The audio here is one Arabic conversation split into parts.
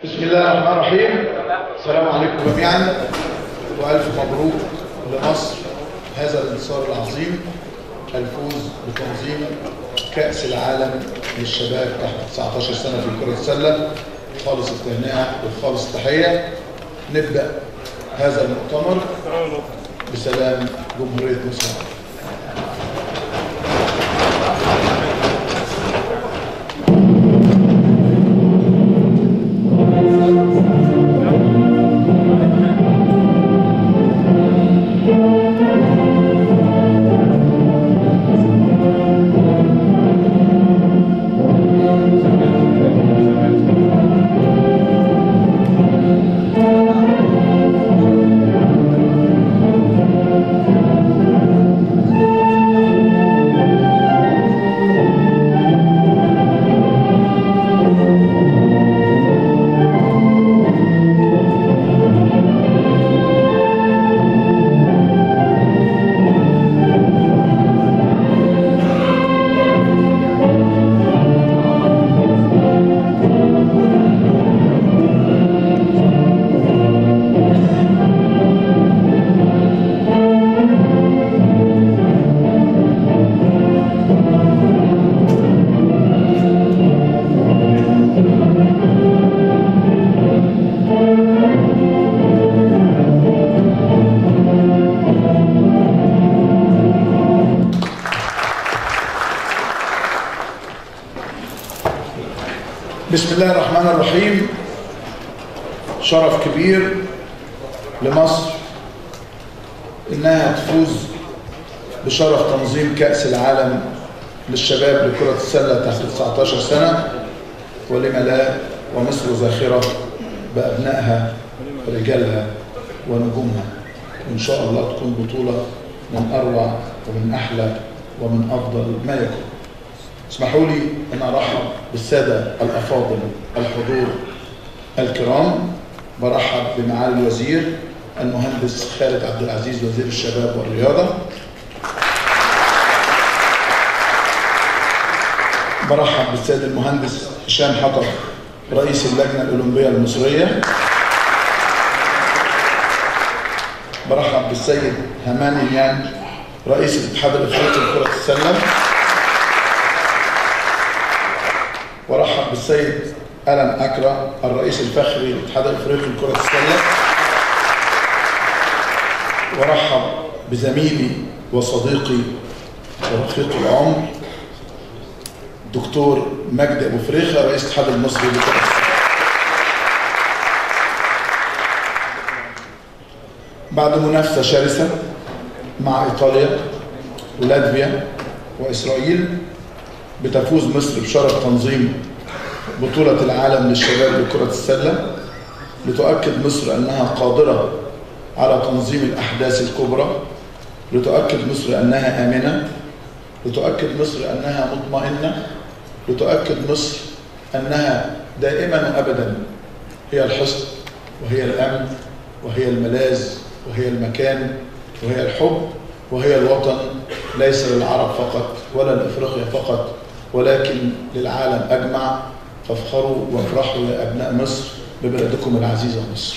بسم الله الرحمن الرحيم. السلام عليكم جميعا، والف مبروك لمصر هذا الانتصار العظيم، الفوز بتنظيم كأس العالم للشباب تحت 19 سنة في كرة السلة. خالص التهنئة وخالص التحية. نبدأ هذا المؤتمر بسلام جمهورية مصر. بسم الله الرحمن الرحيم. شرف كبير لمصر إنها تفوز بشرف تنظيم كأس العالم للشباب لكرة السلة تحت 19 سنة، ولما لا، ومصر زاخرة بأبنائها ورجالها ونجومها، وإن شاء الله تكون بطولة من أروع ومن أحلى ومن أفضل ما يكون. اسمحوا لي أن أرحب بالسادة الأفاضل الحضور الكرام. برحب بمعالي الوزير المهندس خالد عبد العزيز وزير الشباب والرياضة. برحب بالسيد المهندس هشام حطب رئيس اللجنة الأولمبية المصرية. برحب بالسيد هماني يان رئيس الاتحاد الافريقي لكرة السلة. ورحب بالسيد ألان أكرا الرئيس الفخري للاتحاد الافريقي لكرة السلة. ورحب بزميلي وصديقي ورفيق العمر دكتور مجدي أبو فريخة رئيس الاتحاد المصري لكرة السلة. بعد منافسة شرسة مع إيطاليا ولاتفيا وإسرائيل، بتفوز مصر بشرف تنظيم بطولة العالم للشباب لكرة السلة، لتؤكد مصر أنها قادرة على تنظيم الأحداث الكبرى، لتؤكد مصر أنها آمنة، لتؤكد مصر أنها مطمئنة، لتؤكد مصر أنها دائما وأبدا هي الحصن وهي الأمن وهي الملاذ وهي المكان وهي الحب وهي الوطن، ليس للعرب فقط ولا لأفريقيا فقط، ولكن للعالم أجمع. فافخروا وافرحوا يا أبناء مصر ببلدكم العزيزة مصر.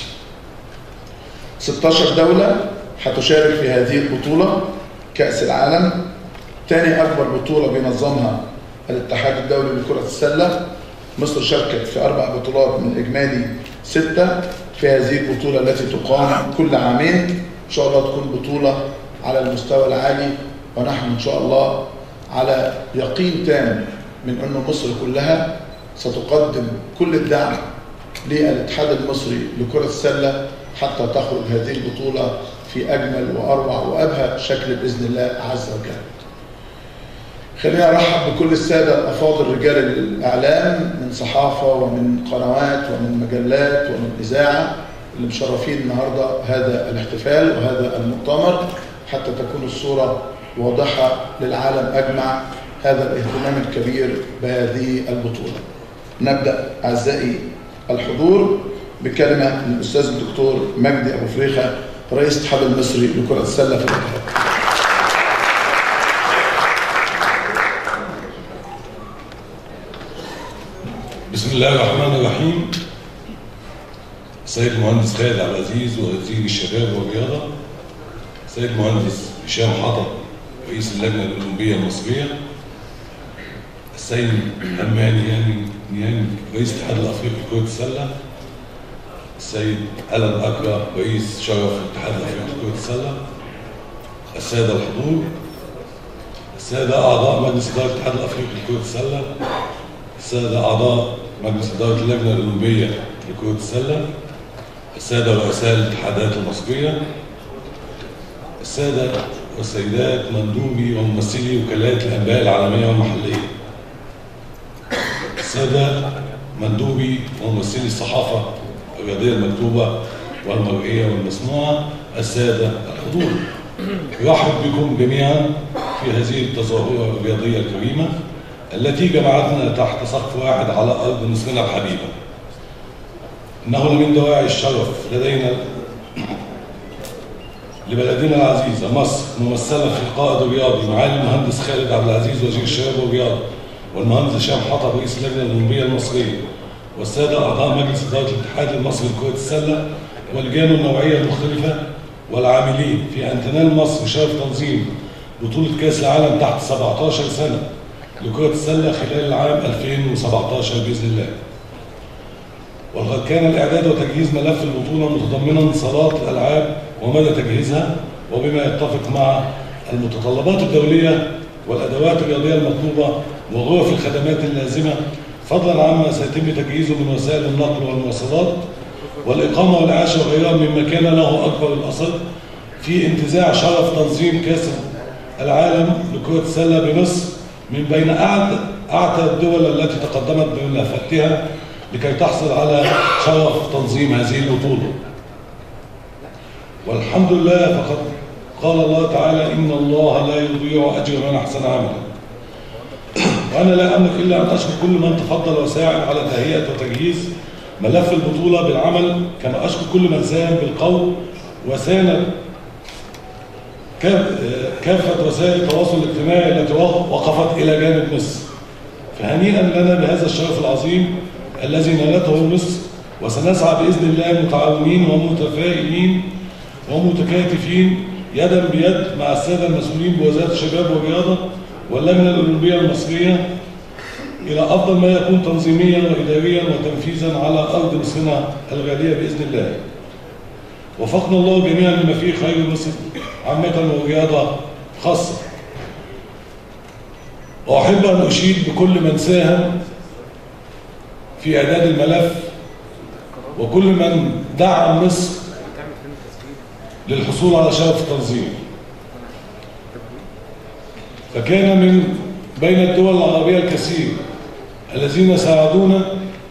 16 دولة هتشارك في هذه البطولة كأس العالم، ثاني أكبر بطولة بينظمها الاتحاد الدولي لكرة السلة. مصر شاركت في 4 بطولات من إجمالي 6 في هذه البطولة التي تقام كل عامين. إن شاء الله تكون بطولة على المستوى العالي، ونحن إن شاء الله على يقين تام من أن مصر كلها ستقدم كل الدعم للاتحاد المصري لكرة السلة حتى تخرج هذه البطولة في أجمل وأروع وأبهى شكل بإذن الله عز وجل. خلينا أرحب بكل السادة الأفاضل رجال الإعلام من صحافة ومن قنوات ومن مجلات ومن إذاعة اللي مشرفين النهاردة هذا الاحتفال وهذا المؤتمر حتى تكون الصورة واضحة للعالم أجمع هذا الاهتمام الكبير بهذه البطولة. نبدأ أعزائي الحضور بكلمة للأستاذ الدكتور مجدي أبو فريخة رئيس الاتحاد المصري لكرة السلة في الاتحاد. بسم الله الرحمن الرحيم. السيد المهندس خالد عبد العزيز وزير الشباب والرياضة، السيد المهندس هشام حطب رئيس اللجنة الأولمبية المصرية، السيد هماني نياني رئيس الاتحاد الأفريقي لكرة السلة، السيد ألان أكرا رئيس شرف الاتحاد الأفريقي لكرة السلة، السادة الحضور، السادة أعضاء مجلس إدارة الاتحاد الأفريقي لكرة السلة، السادة أعضاء مجلس إدارة اللجنة الأولمبية لكرة السلة، السادة رؤساء الاتحادات المصرية، السادة والسيدات مندوبي وممثلي وكالات الأنباء العالمية والمحلية، السادة مندوبي وممثلي الصحافة الرياضية المكتوبة والمرئية والمسموعة، السادة الحضور، أرحب بكم جميعا في هذه التظاهرة الرياضية الكريمة التي جمعتنا تحت سقف واحد على أرض مصرنا الحبيبة. إنه لمن دواعي الشرف لدينا لبلدنا العزيزة مصر، ممثلة في القائد الرياضي معالي المهندس خالد عبد العزيز وزير الشباب والرياضة، والمهندس هشام حطب رئيس اللجنة الأولمبية المصرية، والسادة أعضاء مجلس إدارة الاتحاد المصري لكرة السلة واللجان النوعية المختلفة، والعاملين في أن تنال مصر شرف تنظيم بطولة كأس العالم تحت 17 سنة لكرة السلة خلال العام 2017 بإذن الله. وقد كان الإعداد وتجهيز ملف البطولة متضمنا صالات الألعاب ومدى تجهيزها، وبما يتفق مع المتطلبات الدولية والأدوات الرياضية المطلوبة وغرف الخدمات اللازمة، فضلا عما سيتم تجهيزه من وسائل النقل والمواصلات والإقامة والإعاشة وغيرها، مما كان له أكبر الأثر في انتزاع شرف تنظيم كأس العالم لكرة السلة بمصر من بين أعتى الدول التي تقدمت بملفاتها لكي تحصل على شرف تنظيم هذه البطولة. والحمد لله، فقد قال الله تعالى: إن الله لا يضيع أجر من أحسن عملا. وأنا لا أملك إلا أن أشكر كل من تفضل وساعد على تهيئة وتجهيز ملف البطولة بالعمل، كما أشكر كل من ساهم بالقول وساند كافة وسائل التواصل الاجتماعي التي وقفت إلى جانب مصر. فهنيئا لنا بهذا الشرف العظيم الذي نالته مصر، وسنسعى بإذن الله متعاونين ومتفائلين ومتكاتفين يدا بيد مع السادة المسؤولين بوزارة الشباب والرياضة واللجنة الأولمبية المصرية إلى أفضل ما يكون تنظيميا وإداريا وتنفيذا على أرض مصرنا الغالية بإذن الله. وفقنا الله جميعا لما فيه خير مصر عامة والرياضة خاصة. وأحب أن أشيد بكل من ساهم في إعداد الملف وكل من دعم مصر للحصول على شرف التنظيم. فكان من بين الدول العربية الكثير الذين ساعدونا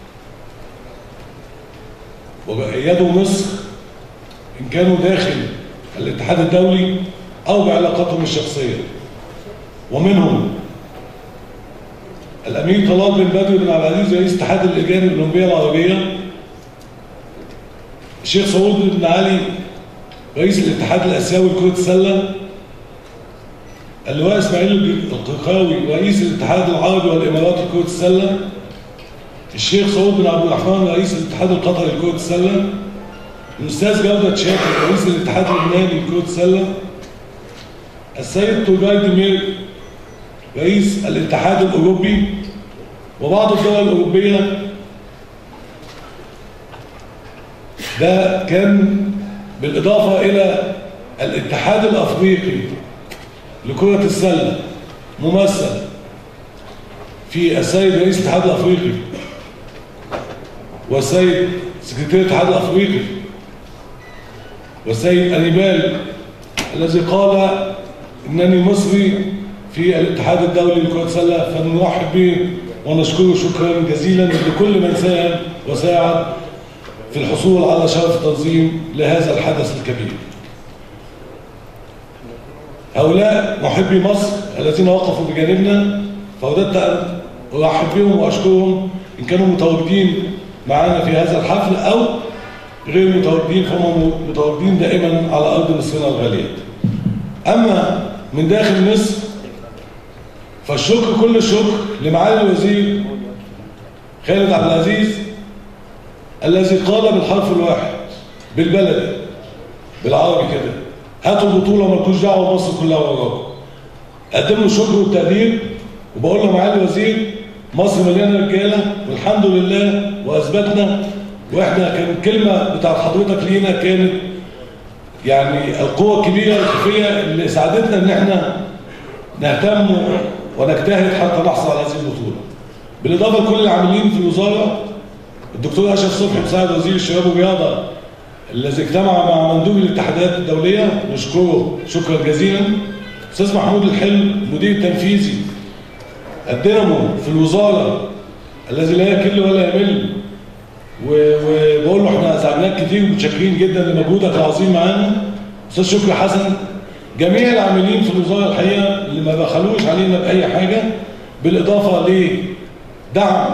وأيدوا مصر، إن كانوا داخل الاتحاد الدولي أو بعلاقاتهم الشخصية، ومنهم الأمير طلال بن بدر بن عبد العزيز رئيس اتحاد اللجان الأولمبية العربية، الشيخ سعود بن علي رئيس الاتحاد الآسيوي لكرة السلة، اللواء إسماعيل القرقاوي رئيس الاتحاد العربي والإماراتي لكرة السلة، الشيخ سعود بن عبد الرحمن رئيس الاتحاد القطري لكرة السلة، الأستاذ جودة شاكر رئيس الاتحاد اللبناني لكرة السلة، السيد تورجاي ديمير رئيس الاتحاد الأوروبي، وبعض الدول الأوروبية. ده كان بالإضافة إلى الاتحاد الأفريقي لكرة السلة ممثل في السيد رئيس الاتحاد الأفريقي والسيد سكرتير الاتحاد الأفريقي والسيد أنيبال الذي قال إنني مصري في الاتحاد الدولي لكرة السلة، فنرحب به ونشكره شكرا جزيلا لكل من ساهم وساعد في الحصول على شرف التنظيم لهذا الحدث الكبير. هؤلاء محبي مصر الذين وقفوا بجانبنا، فوددت أن أرحب بهم وأشكرهم إن كانوا متواجدين معنا في هذا الحفل أو غير متواجدين، فهم متواجدين دائما على أرض مصرنا الغالية. أما من داخل مصر فالشكر كل الشكر لمعالي الوزير خالد عبد العزيز الذي قال بالحرف الواحد: بالبلدي بالعربي كده، هاتوا البطوله مالكوش دعوه مصر كلها وراكم. اقدم له شكر وتقدير وبقول له معالي الوزير مصر مليانه رجاله والحمد لله واثبتنا، واحنا كان الكلمه بتاعت حضرتك لينا كانت يعني القوه الكبيره الخفيه اللي ساعدتنا ان احنا نهتم ونجتهد حتى نحصل على هذه البطوله. بالاضافه لكل العاملين في الوزاره، الدكتور اشرف صبحي مساعد وزير الشباب والرياضه الذي اجتمع مع مندوب الاتحادات الدوليه نشكره شكرا جزيلا. استاذ محمود الحلم المدير التنفيذي الدينامو في الوزاره الذي لا يكل ولا يمل، وبقول له احنا زعلناك كتير ومتشكرين جدا لمجهودك العظيم معانا. استاذ شكري حسن، جميع العاملين في الوزاره الحقيقه اللي ما بخلوش علينا باي حاجه، بالاضافه لدعم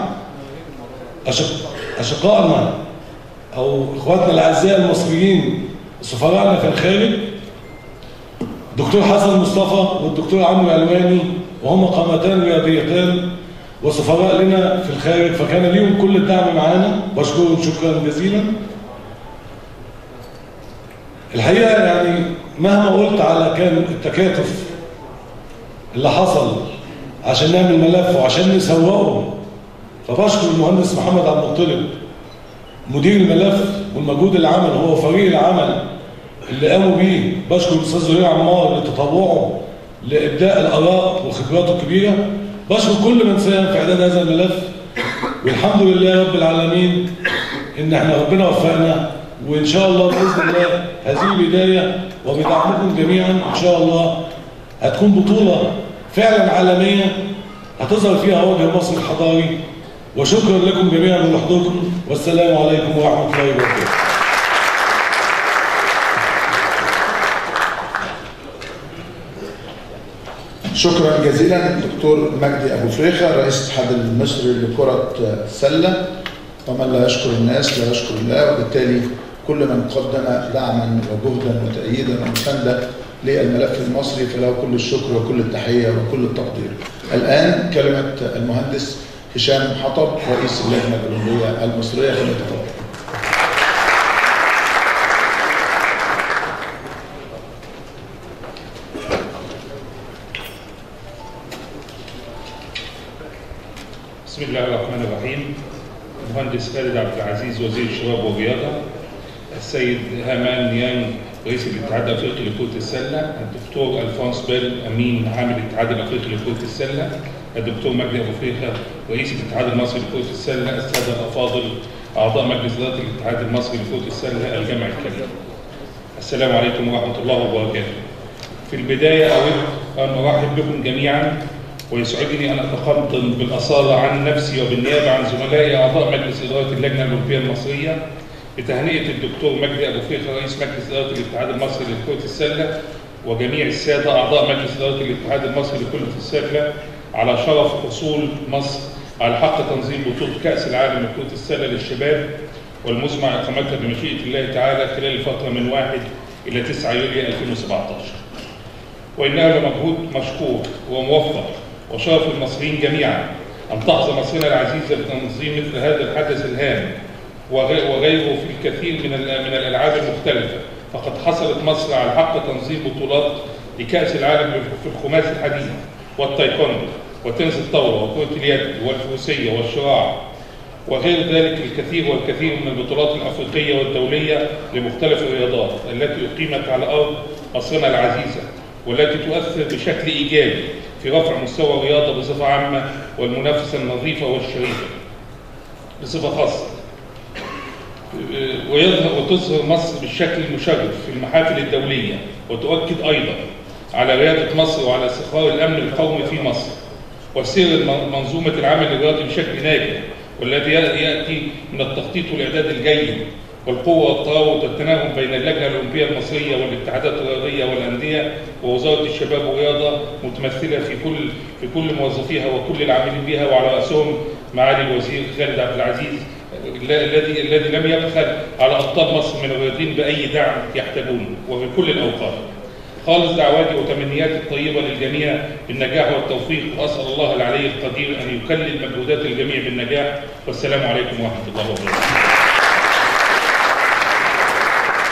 اشقائنا او اخواتنا الاعزاء المصريين سفراءنا في الخارج، الدكتور حسن مصطفى والدكتور عمرو علواني، وهم قامتان رياضيتان وسفراء لنا في الخارج، فكان ليهم كل الدعم معانا، بشكرهم شكرا جزيلا. الحقيقه يعني مهما قلت على كان التكاتف اللي حصل عشان نعمل ملف وعشان نسوقه، فبشكر المهندس محمد عبد المطلب مدير الملف والمجهود اللي عمل هو فريق العمل اللي قاموا بيه. بشكر الاستاذ زهير عمار لتطوعه لابداء الاراء وخبراته الكبيره. بشكر كل من ساهم في اعداد هذا الملف، والحمد لله رب العالمين ان احنا ربنا وفقنا، وان شاء الله باذن الله هذه البدايه وبدعمكم جميعا ان شاء الله هتكون بطوله فعلا عالميه هتظهر فيها وجه مصر الحضاري. وشكرا لكم جميعا لحضوركم، والسلام عليكم ورحمه الله وبركاته. شكرا جزيلا دكتور مجدي ابو فريخه رئيس الاتحاد المصري لكره السله. ومن لا يشكر الناس لا يشكر الله، وبالتالي كل من قدم دعما وجهدا وتأييدا ومسانده للملف المصري فله كل الشكر وكل التحيه وكل التقدير. الان كلمه المهندس هشام حطب رئيس اللجنه الاولمبيه المصريه، فليتفضل. بسم الله الرحمن الرحيم. المهندس خالد عبد العزيز وزير الشباب والرياضه، السيد هامان نيان رئيس الاتحاد الافريقي لكره السله، الدكتور الفونس بيل امين عام الاتحاد الافريقي لكره السله، الدكتور مجدي ابو فريخه رئيس الاتحاد المصري لكره السله، الساده الافاضل اعضاء مجلس اداره الاتحاد المصري لكره السله الجمع الكريم. السلام عليكم ورحمه الله وبركاته. في البدايه اود ان ارحب بكم جميعا، ويسعدني ان اتقدم بالاصاله عن نفسي وبالنيابه عن زملائي اعضاء مجلس اداره اللجنه الاولمبيه المصريه بتهنئه الدكتور مجدي ابو فريخه رئيس مجلس اداره الاتحاد المصري لكره السله وجميع الساده اعضاء مجلس اداره الاتحاد المصري لكره السله على شرف حصول مصر على حق تنظيم بطوله كاس العالم لكره السله للشباب، والمسمع اقامتها بمشيئه الله تعالى خلال الفتره من 1 إلى 9 يوليو 2017. وانها لمجهود مشكور وموفق وشرف المصريين جميعا ان تحظى مصرنا العزيزه بتنظيم مثل هذا الحدث الهام وغيره في الكثير من الالعاب المختلفه. فقد حصلت مصر على حق تنظيم بطولات لكاس العالم في الخماسي الحديث والتايكوندو وتنس الطاوله وكره اليد والفروسيه والشراع وغير ذلك الكثير والكثير من البطولات الافريقيه والدوليه لمختلف الرياضات التي اقيمت على ارض مصرنا العزيزه، والتي تؤثر بشكل ايجابي في رفع مستوى الرياضه بصفه عامه والمنافسه النظيفه والشريفه بصفه خاصه. وتظهر مصر بالشكل المشرف في المحافل الدوليه، وتؤكد ايضا على رياده مصر وعلى استقرار الامن القومي في مصر وسير منظومه العمل الرياضي بشكل ناجح، والذي ياتي من التخطيط والاعداد الجيد والقوه والترابط والتناغم بين اللجنه الاولمبيه المصريه والاتحادات الرياضيه والانديه ووزاره الشباب والرياضه متمثله في كل موظفيها وكل العاملين بها، وعلى راسهم معالي الوزير خالد عبد العزيز الذي لم يبخل على ابطال مصر من الرياضيين باي دعم يحتاجونه وفي كل الاوقات. خالص دعواتي وتمنياتي الطيبه للجميع بالنجاح والتوفيق، واسال الله العلي القدير ان يكلل مجهودات الجميع بالنجاح، والسلام عليكم ورحمه الله وبركاته.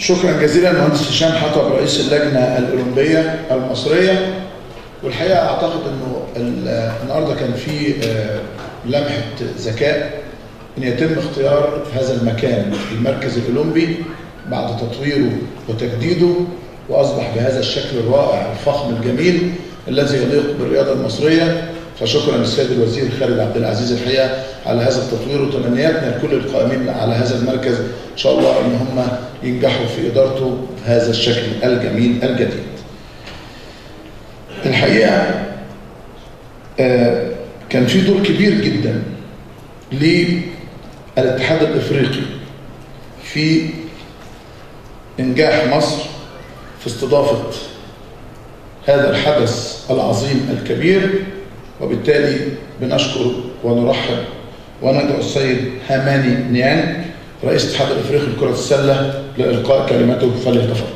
شكرا جزيلا المهندس هشام حطب رئيس اللجنة الأولمبية المصرية. والحقيقة أعتقد أنه النهاردة كان في لمحة ذكاء أن يتم اختيار هذا المكان المركز الأولمبي بعد تطويره وتجديده، وأصبح بهذا الشكل الرائع الفخم الجميل الذي يليق بالرياضة المصرية. فشكرا للسيد الوزير خالد عبد العزيز الحقيقة على هذا التطوير، وتمنياتنا لكل القائمين على هذا المركز إن شاء الله أن هم ينجحوا في إدارته بهذا الشكل الجميل الجديد. الحقيقة كان في دور كبير جدا للاتحاد الإفريقي في إنجاح مصر في استضافة هذا الحدث العظيم الكبير، وبالتالي بنشكر ونرحب وندعو السيد هاماني نيانج رئيس الاتحاد الافريقي لكرة السلة لإلقاء كلمته، فليتفضل.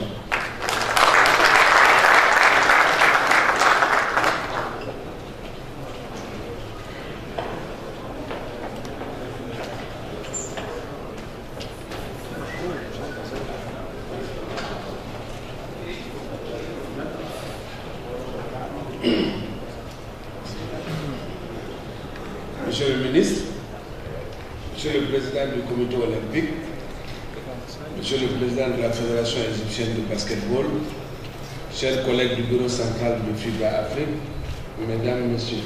Monsieur le ministre, Monsieur le président du comité olympique, Monsieur le président de la Fédération égyptienne de basketball, chers collègues du bureau central de FIBA Afrique, Mesdames, Messieurs.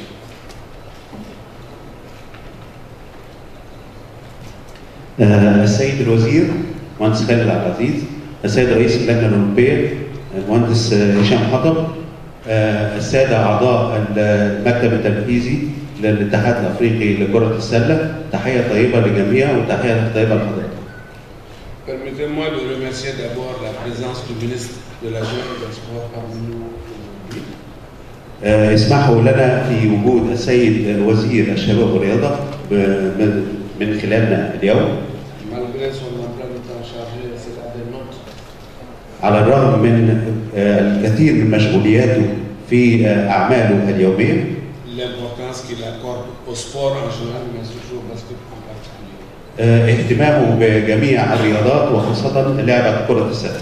السيد الوزير المهندس خالد عبد العزيز، السيد رئيس اللجنة الأولمبية المهندس هشام حطب، السادة أعضاء المكتب التنفيذي للاتحاد الافريقي لكرة السلة، تحية طيبة للجميع وتحية طيبة لحضرتك. Permettez-moi de remercier d'abord la présence du ministre de la Jeunesse et des Sports parmi nous aujourd'hui. اسمحوا لنا في وجود السيد الوزير الشباب والرياضة من خلالنا اليوم. Malgré son emploi du temps chargé, c'est la dénote. على الرغم من الكثير من مشغولياته في أعماله اليومية. L'importance qu'il accorde au sport en général, mais surtout au basket en particulier. اهتمامه بجميع الرياضات وخاصة لعبة كرة السلة.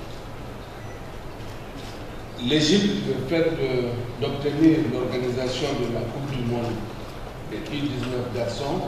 L'Égypte, le fait d'obtenir l'organisation de la Coupe du Monde des U19 garçons,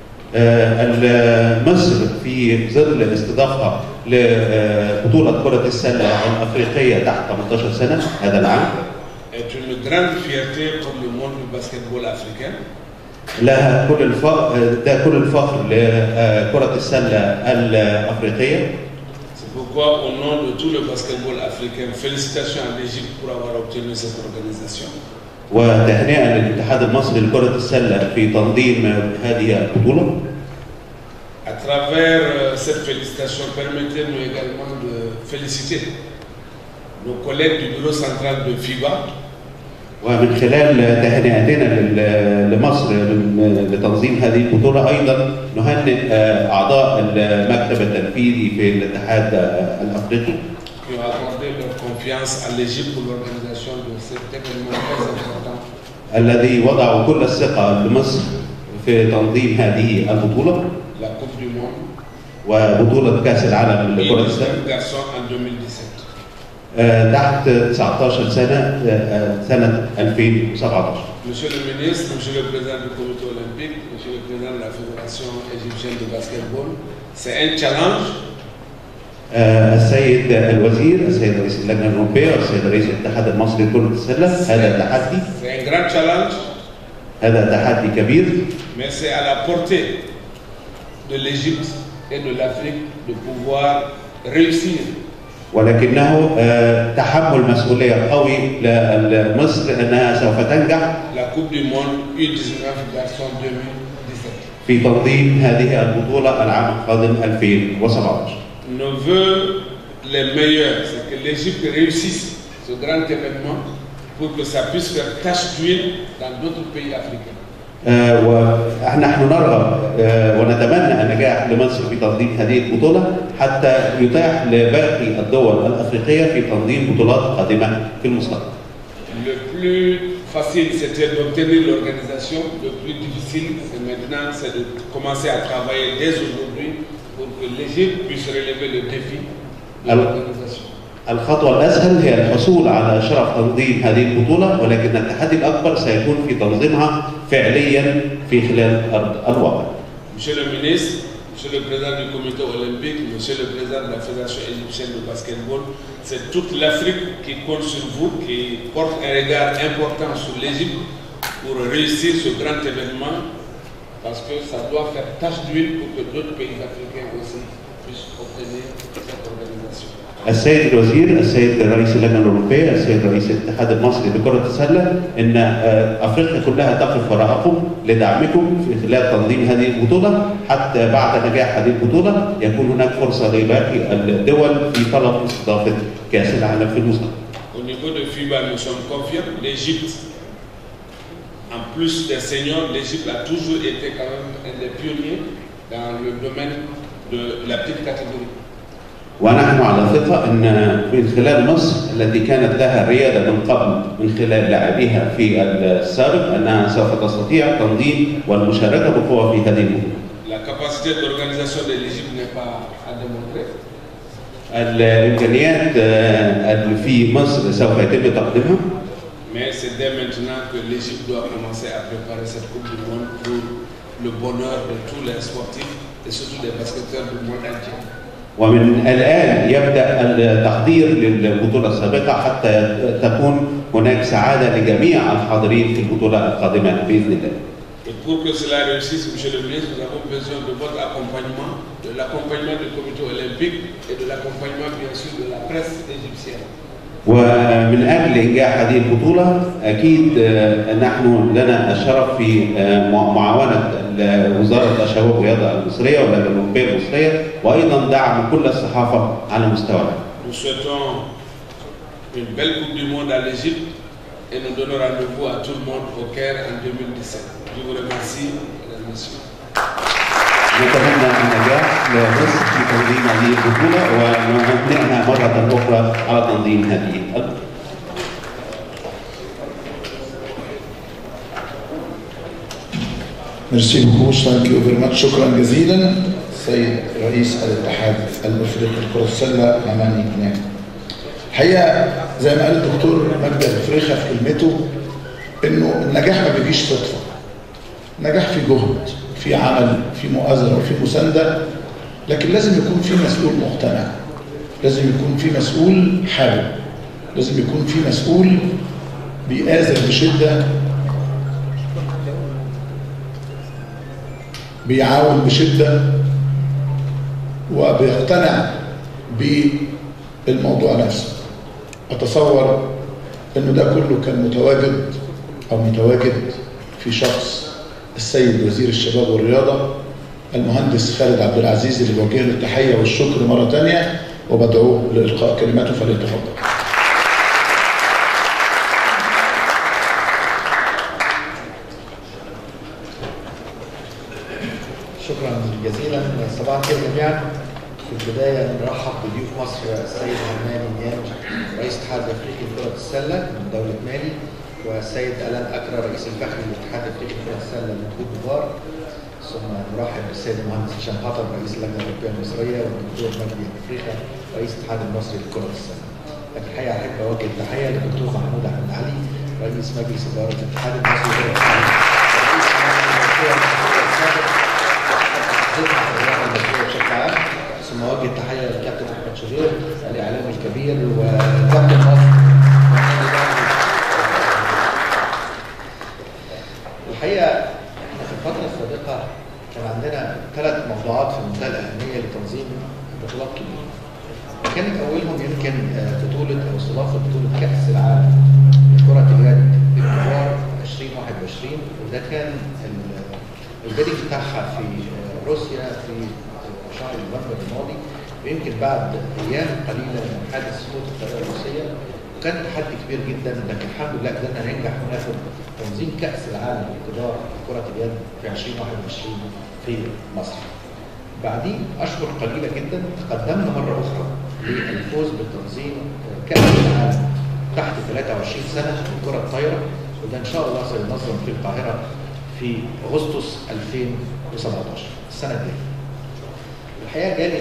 مصر في ظل استضافها لبطولة كرة السلة الأفريقية تحت 18 سنة هذا العام est une grande fierté pour le monde du basketball africain. لها كل الفخر لكرة السلة الأفريقية. C'est pourquoi au nom de tout le basketball africain, félicitations à l'Égypte pour avoir obtenu cette organisation. وتهنئة للاتحاد المصري لكرة السلة في تنظيم هذه البطولة. À travers cette félicitation, permettez-nous également de féliciter nos collègues du bureau central de FIBA. ومن خلال تهنئتنا لمصر لتنظيم هذه البطولة أيضا نهنئ أعضاء المكتب التنفيذي في الاتحاد الأفريقي. Qui ont accordé leur confiance à l'Égypte pour l'organisation de cet événement très important. الذي وضعوا كل الثقة لمصر في تنظيم هذه البطولة. La Coupe du Monde. وبطولة كأس العالم لكرة السلة. garçons en 2017. تحت 19 سنة 2017. Monsieur le ministre, Monsieur le président du comité olympique, Monsieur le président de la Fédération égyptienne de basketball, c'est un challenge. السيد الوزير، السيد رئيس اللجنة الأولمبية، السيد رئيس الاتحاد المصري لكرة السلة، هذا تحدي. C'est un grand challenge. هذا تحدي كبير. Mais c'est à la portée de l'Égypte et de l'Afrique de pouvoir réussir. ولكنه تحمل مسؤولية قوي لمصر أنها سوف تنجح La Coupe du Monde U19 garçons 2017. في تنظيم هذه البطولة العام القادم 2017. Nos vœux les meilleurs, c'est que l'Égypte réussisse ce grand événement pour que ça puisse faire tache d'huile dans d'autres pays africains. ونحن نرغب ونتمنى النجاح لمصر في تنظيم هذه البطولة حتى يتاح لباقي الدول الأفريقية في تنظيم بطولات قادمة في المستقبل. Le plus facile c'était d'obtenir l'organisation, le plus difficile c'est maintenant c'est de commencer à travailler dès aujourd'hui pour que l'Égypte puisse relever le défi de l'organisation. الخطوة الأسهل هي الحصول على شرف تنظيم هذه البطولة، ولكن التحدي الأكبر سيكون في تنظيمها فعليا في خلال أرض الواقع. Monsieur le ministre, Monsieur le président du comité olympique, Monsieur le président de la Fédération égyptienne de basketball, c'est toute l'Afrique qui compte sur vous, qui porte un regard important sur l'Égypte pour réussir ce grand événement, parce que ça doit faire tache d'huile pour que d'autres pays africains aussi puissent obtenir cette organisation. السيد الوزير، السيد رئيس اللجنة الأوروبية، السيد رئيس الاتحاد المصري لكرة السلة، إن أفريقيا كلها تقف وراءكم لدعمكم في خلال تنظيم هذه البطولة، حتى بعد نجاح هذه البطولة يكون هناك فرصة لباقي الدول في طلب استضافة كأس العالم في المستقبل. Au niveau de FIBA, nous sommes confiants. L'Égypte, en plus des seniors, l'Égypte a toujours été quand même un des pionniers dans le domaine de la petite catégorie. ونحن على ثقة أن من خلال مصر التي كانت لها الريادة من قبل من خلال لاعبيها في السابق أنها سوف تستطيع تنظيم والمشاركة بقوة في هذه البطولة. La capacité d'organisation de l'Égypte n'est pas à démontrer. الإمكانيات في مصر سوف يتم تقديمها. Mais c'est dès maintenant que l'Égypte doit commencer à préparer cette Coupe du Monde pour le bonheur de tous les sportifs et surtout des basketteurs du monde entier. ومن الآن يبدأ التحضير للبطولة السابقة حتى تكون هناك سعادة لجميع الحاضرين في البطولة القادمة بإذن الله. Et pour que cela réussisse, Monsieur le ministre, nous avons besoin de votre accompagnement, de l'accompagnement du comité olympique et de l'accompagnement bien sûr de la presse égyptienne. ومن أجل إنجاح هذه البطولة أكيد نحن لنا الشرف في معاونة وزارة الشباب والرياضة المصرية واللجنة الأولمبية المصرية، وأيضا دعم كل الصحافة على مستوى. Nous souhaitons une belle Coupe du Monde à l'Égypte et nous donnons rendez-vous à tout le monde au Caire en 2017. Je vous remercie, mesdames et messieurs. نتمنى النجاح لمصر في تنظيم هذه البطولة ونهنئها مرة أخرى على تنظيم هذه البطولة. ميرسي بوكو، ثانك يو فيري ماتش، شكرا جزيلا السيد رئيس الاتحاد الافريقي لكرة السلة عماني كنان. الحقيقة زي ما قال الدكتور مجدي الفريخة في كلمته انه النجاح ما بيجيش صدفة. النجاح في جهد، في عمل، في مؤازرة وفي مساندة، لكن لازم يكون في مسؤول مقتنع، لازم يكون في مسؤول حابب، لازم يكون في مسؤول بيآزر بشدة، بيعاون بشدة، وبيقتنع بالموضوع نفسه. أتصور أنه ده كله كان متواجد في شخص السيد وزير الشباب والرياضة المهندس خالد عبد العزيز، اللي بوجه له التحية والشكر مرة تانية وبدعوه لإلقاء كلماته، فليتفضل. شكرا جزيلا. صباح الخير جميعا. في البدايه نرحب بضيوف مصر السيد هماني نيان رئيس الاتحاد الافريقي لكره السله من دوله مالي، والسيد الان اكرا رئيس الفخري للاتحاد الافريقي لكره السله من كوت ديفوار. ثم نرحب بالسيد المهندس هشام حطب رئيس اللجنه الاوروبيه المصريه، والدكتور مجدي افريقيا رئيس الاتحاد المصري لكره السله. لكن الحقيقه احب اوجه التحيه للدكتور محمود احمد علي رئيس مجلس اداره الاتحاد المصري لكره السله، رئيس بشكل عام. ثم اوجه التحيه للكابتن احمد شرير الاعلامي الكبير وكابتن مصر. الحقيقه احنا في الفتره السابقه كان عندنا 3 موضوعات في منتهى الاهميه لتنظيم بطولات كبيره. كانت اولهم يمكن بطوله او استضافه بطوله كاس العالم لكره اليد بكبار 2021، وده كان البدء بتاعها في روسيا في شهر نوفمبر الماضي، ويمكن بعد ايام قليله من حادث سقوط الطياره الروسيه. وكان تحدي كبير جدا، لكن الحمد لله قدرنا ننجح وناخد تنظيم كاس العالم لكبار كره اليد في 2021 في مصر. بعدين اشهر قليله جدا تقدمنا مره اخرى للفوز بتنظيم كاس العالم تحت 23 سنه لكره الطايره، وده ان شاء الله سينظم في القاهره في اغسطس 2017 السنه الجايه. الحقيقه جالي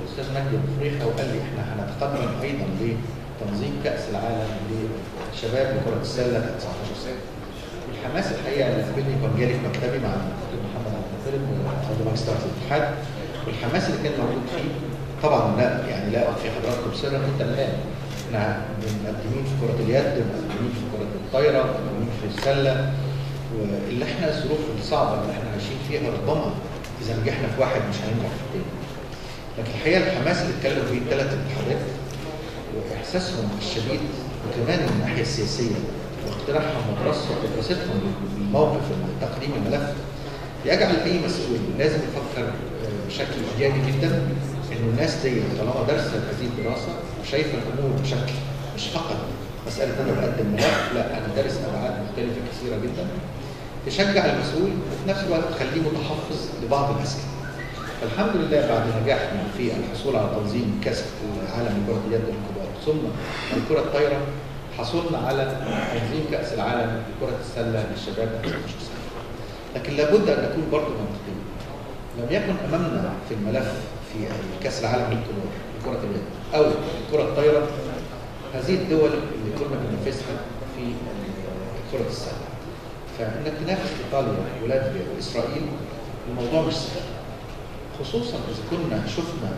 الاستاذ مجدي ابو فريخه وقال لي احنا هنتقدم ايضا لتنظيم كاس العالم للشباب لكره السله 19 سنه. الحماس الحقيقه اللي قابلني كان جالي في مكتبي مع الدكتور محمد عبد المطلب وعضو مجلس اداره الاتحاد، والحماس اللي كان موجود فيه طبعا لا يعني لا اخفي حضراتكم سرا انت الان احنا مقدمين في كره اليد، مقدمين في كره الطايره، مقدمين في السله، واللي احنا الظروف الصعبه اللي احنا عايشين فيها ربما اذا نجحنا في واحد مش هننجح في الثاني. لكن الحقيقه الحماس اللي اتكلموا فيه الثلاث اتحادات واحساسهم الشديد وكمان من الناحيه السياسيه واقتراحهم ودراستهم بالموقف تقديم الملف يجعل اي مسؤول لازم يفكر بشكل ايجابي جدا انه الناس دي طالما درست هذه الدراسه وشايفه الامور بشكل مش فقط مساله انا بقدم ملف، لا انا دارس ابعاد مختلفه كثيره جدا تشجع المسؤول وفي نفس الوقت تخليه متحفظ لبعض الاسئله. فالحمد لله بعد نجاحنا في الحصول على تنظيم كاس العالم لكره اليد للكبار ثم الكره الطايره حصلنا على تنظيم كاس العالم لكره السله للشباب 19 سنه. لكن لابد ان نكون برضه منطقيين. لم يكن امامنا في الملف في كاس العالم للكبار لكره اليد او الكره الطايره هذه الدول اللي كنا بننافسها في كره السله. فانك تنافس ايطاليا ولاتفيا واسرائيل الموضوع مش سهل. خصوصا اذا كنا شفنا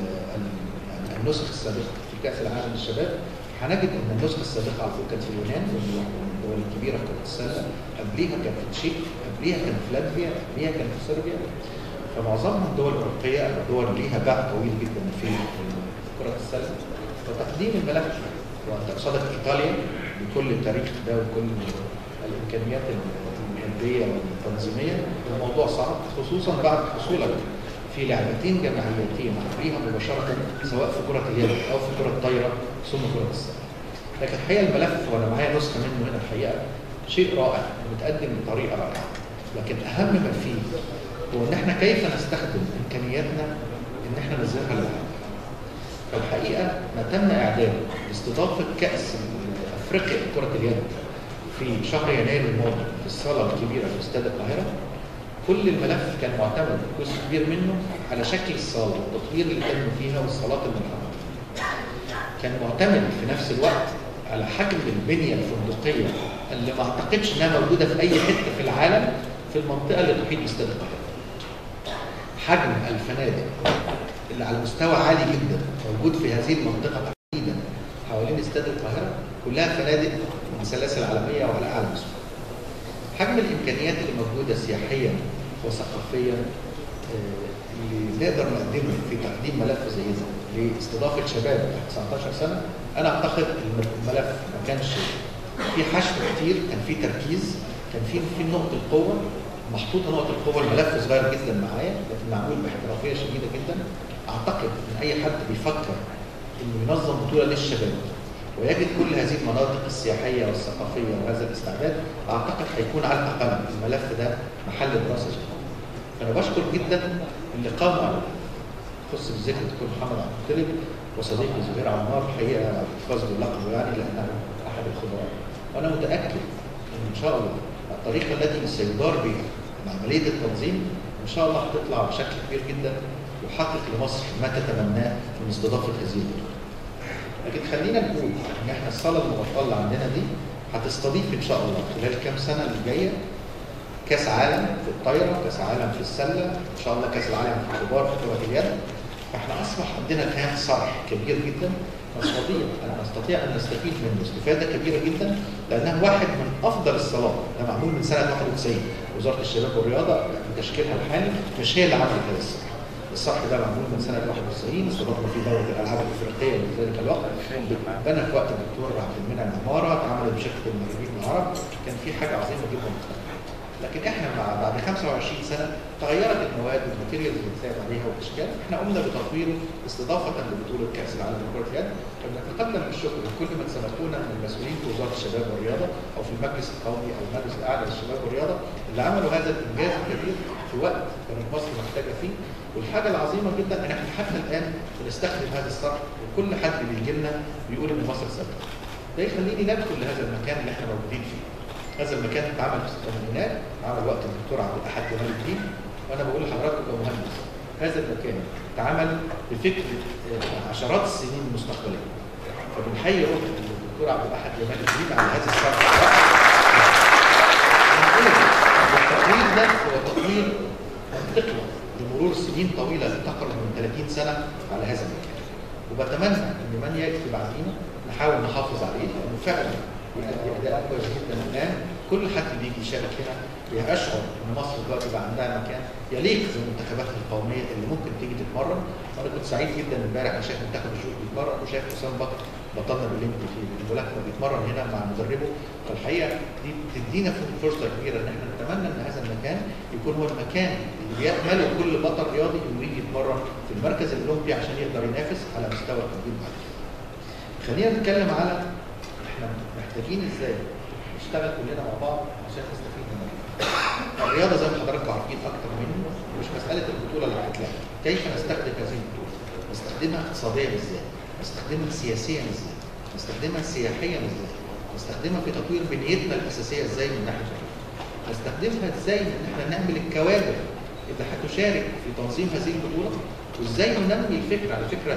النسخ السابقه في كاس العالم للشباب هنجد ان النسخه السابقه على طول كانت في اليونان ومن الدول الكبيره في كره السله، قبليها كانت في تشيك، قبليها كانت في لاتفيا، قبليها كانت في صربيا. فمعظمهم دول اوروبيه او دول ليها باع طويل جدا في كره السله. فتقديم الملف وانت قصدك ايطاليا بكل التاريخ ده وكل الامكانيات الماديه والتنظيميه الموضوع صعب، خصوصا بعد حصولك في لعبتين جماعيتين قبليها مباشره سواء في كره اليد او في كره الطايره ثم كره السله. لكن الحقيقه الملف وانا معايا نسخه منه هنا الحقيقه شيء رائع متقدم بطريقه رائعه. لكن اهم ما فيه هو ان احنا كيف نستخدم امكانياتنا ان احنا نظهرها للعالم. فالحقيقه ما تم اعداده لاستضافه كاس افريقيا لكره اليد في شهر يناير الماضي في الصاله الكبيره في استاد القاهره. كل الملف كان معتمد جزء كبير منه على شكل الصاله والتطوير اللي تم فيها والصالات المرحله. كان معتمد في نفس الوقت على حجم البنيه الفندقيه اللي ما اعتقدش انها موجوده في اي حته في العالم في المنطقه اللي تحيط باستاد القاهره. حجم الفنادق اللي على مستوى عالي جدا موجود في هذه المنطقه تحديدا حوالين استاد القاهره كلها فنادق من سلاسل عالميه وعلى اعلى مستوى. حجم الامكانيات اللي موجوده سياحيا وثقافيا اللي نقدر نقدمه في تقديم ملف زي ده لاستضافه شباب تحت 19 سنه، انا اعتقد ان الملف ما كانش في حشو كتير، كان في تركيز، كان في نقطه القوه محطوطه نقطه القوه. الملف صغير جدا معايا لكن معمول باحترافيه شديده جدا. اعتقد ان اي حد بيفكر انه ينظم بطوله للشباب ويجد كل هذه المناطق السياحيه والثقافيه وهذا الاستعداد، اعتقد هيكون على الاقل الملف ده محل دراسه جديد. فانا بشكر جدا اللي قاموا على خص بالذكر الدكتور محمد عبد المطلب وصديقي زهير عمار، الحقيقه فاز باللقب يعني لانه احد الخبراء. وانا متاكد ان شاء الله الطريقه التي سيدار بها عمليه التنظيم ان شاء الله هتطلع بشكل كبير جدا يحقق لمصر ما تتمناه من استضافه هذه البطوله. لكن خلينا نقول ان احنا الصاله المبطله اللي عندنا دي هتستضيف ان شاء الله خلال كام سنه اللي جايه كاس عالم في الطايره، كاس عالم في السله، ان شاء الله كاس العالم في الكبار في كره اليد. فاحنا اصبح عندنا كيان صرح كبير جدا نستطيع ان نستفيد منه استفاده كبيره جدا، لانها واحد من افضل الصالات. ده معمول من سنه 91 وزاره الشباب والرياضه بتشكيلها الحالي مش هي اللي عملت هذا الصرح. الصرح ده معمول من سنه 91 استضفنا فيه دوره الالعاب الافريقيه في ذلك الوقت، بنى في وقت الدكتور عبد المنعم عماره، اتعملت بشركه المغربيين العرب، كان في حاجه عظيمه جدا مختلفه. لكن احنا بعد 25 سنه تغيرت المواد والماتيريالز اللي بنساعد عليها والاشكال، احنا قمنا بتطويره استضافه لبطوله كاس العالم لكره اليد. فبنتقدم بالشكر لكل من سبقونا من المسؤولين في وزاره الشباب والرياضه او في المجلس القومي او المجلس الاعلى للشباب والرياضه اللي عملوا هذا الانجاز الكبير في وقت كانت مصر محتاجه فيه. والحاجه العظيمه جدا ان احنا حتى الان بنستخدم هذا الصرح وكل حد بيجي لنا بيقول ان مصر سابقه. ده يخليني ندخل لهذا المكان اللي احنا موجودين فيه. هذا المكان اتعمل في الثمانينات، عمل وقت الدكتور عبد الاحد جمال الدين، وانا بقول لحضراتكم كمهندس هذا المكان اتعمل بفكر عشرات السنين المستقبليه. فبنحيي روح الدكتور عبد الاحد جمال الدين على هذا الشرح. التطوير ده هو تطوير منطقي لمرور سنين طويله تقرب من 30 سنه على هذا المكان. وبتمنى ان من ياتي بعدينا نحاول نحافظ عليه، لانه فعلا بيأدي اداء كويس جدا الان. كل حد بيجي يشارك هنا بيشعر ان مصر دلوقتي بقى عندها مكان يليق بالمنتخبات القوميه اللي ممكن تيجي تتمرن. وانا كنت سعيد جدا امبارح انا شايف منتخب الشروق بيتمرن، وشايف حسام بكر بطلنا بالاولمبي في الملاكمه بيتمرن هنا مع مدربه. فالحقيقه دي بتدينا فرصه كبيره ان احنا نتمنى ان هذا المكان يكون هو المكان اللي بيأمله كل بطل رياضي انه يجي يتمرن في المركز الاولمبي عشان يقدر ينافس على مستوى التدريب بعد كده. خلينا نتكلم على احنا محتاجين ازاي نشتغل كلنا مع بعض عشان نستفيد من الرياضه. زي ما حضراتكم عارفين اكتر مني، مش مساله البطوله اللي هتتلعب، كيف نستخدم هذه البطوله؟ نستخدمها اقتصاديا ازاي؟ نستخدمها سياسيا ازاي؟ نستخدمها سياحيا ازاي؟ نستخدمها في تطوير بنيتنا الاساسيه ازاي من ناحيه الرياضه؟ نستخدمها ازاي ان احنا نعمل الكوادر اللي هتشارك في تنظيم هذه البطوله؟ وازاي ننمي الفكره؟ على فكره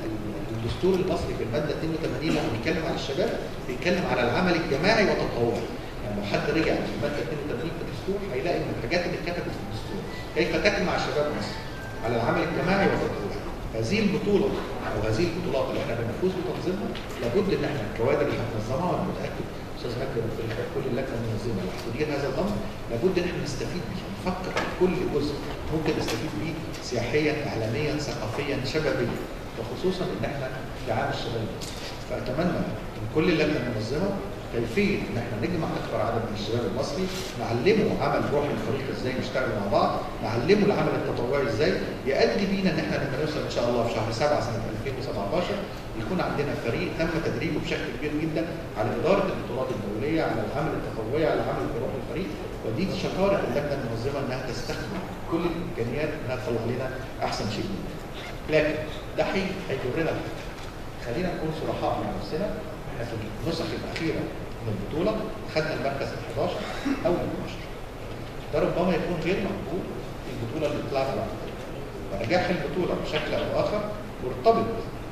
الدستور المصري في الماده 82 لما بيتكلم على الشباب بيتكلم على العمل الجماعي والتطوعي. يعني لو حد رجع في الماده 82 في الدستور هيلاقي ان الحاجات اللي اتكتبت في الدستور كيف تجمع شباب مصر على العمل الجماعي والتطوعي. هذه البطوله او هذه البطولات اللي احنا بنفوز بتنظيمها لابد ان احنا الكوادر اللي هتنظمها، وانا متاكد استاذ مجدي كل اللجنه المنظمه اللي هتدير هذا الامر لابد ان احنا نستفيد بيه، نفكر في كل جزء ممكن نستفيد بيه سياحيا، اعلاميا، ثقافيا، شبابيا، وخصوصا ان احنا في عام الشباب. فاتمنى من كل اللجنه المنظمه كيفيه ان احنا نجمع اكبر عدد من الشباب المصري، نعلمه عمل روح الفريق ازاي نشتغل مع بعض، نعلمه العمل التطوعي ازاي، يؤدي بينا ان احنا لما نوصل ان شاء الله في شهر 7 سنه 2017 يكون عندنا فريق تم تدريبه بشكل كبير جدا على اداره البطولات الدوليه، على العمل التطوعي، على العمل بروح الفريق. ودي شطاره اللجنه المنظمه انها تستخدم كل الامكانيات انها تطلع لنا احسن شيء منها. لكن ده هيجرنا. خلينا نكون صرحاء مع نفسنا، احنا في النسخ الاخيره من البطوله خدنا المركز ال 11 او ال 12. ده ربما يكون غير مقبول في البطوله اللي طلعنا بعد كده. ونجاح البطوله بشكل او اخر مرتبط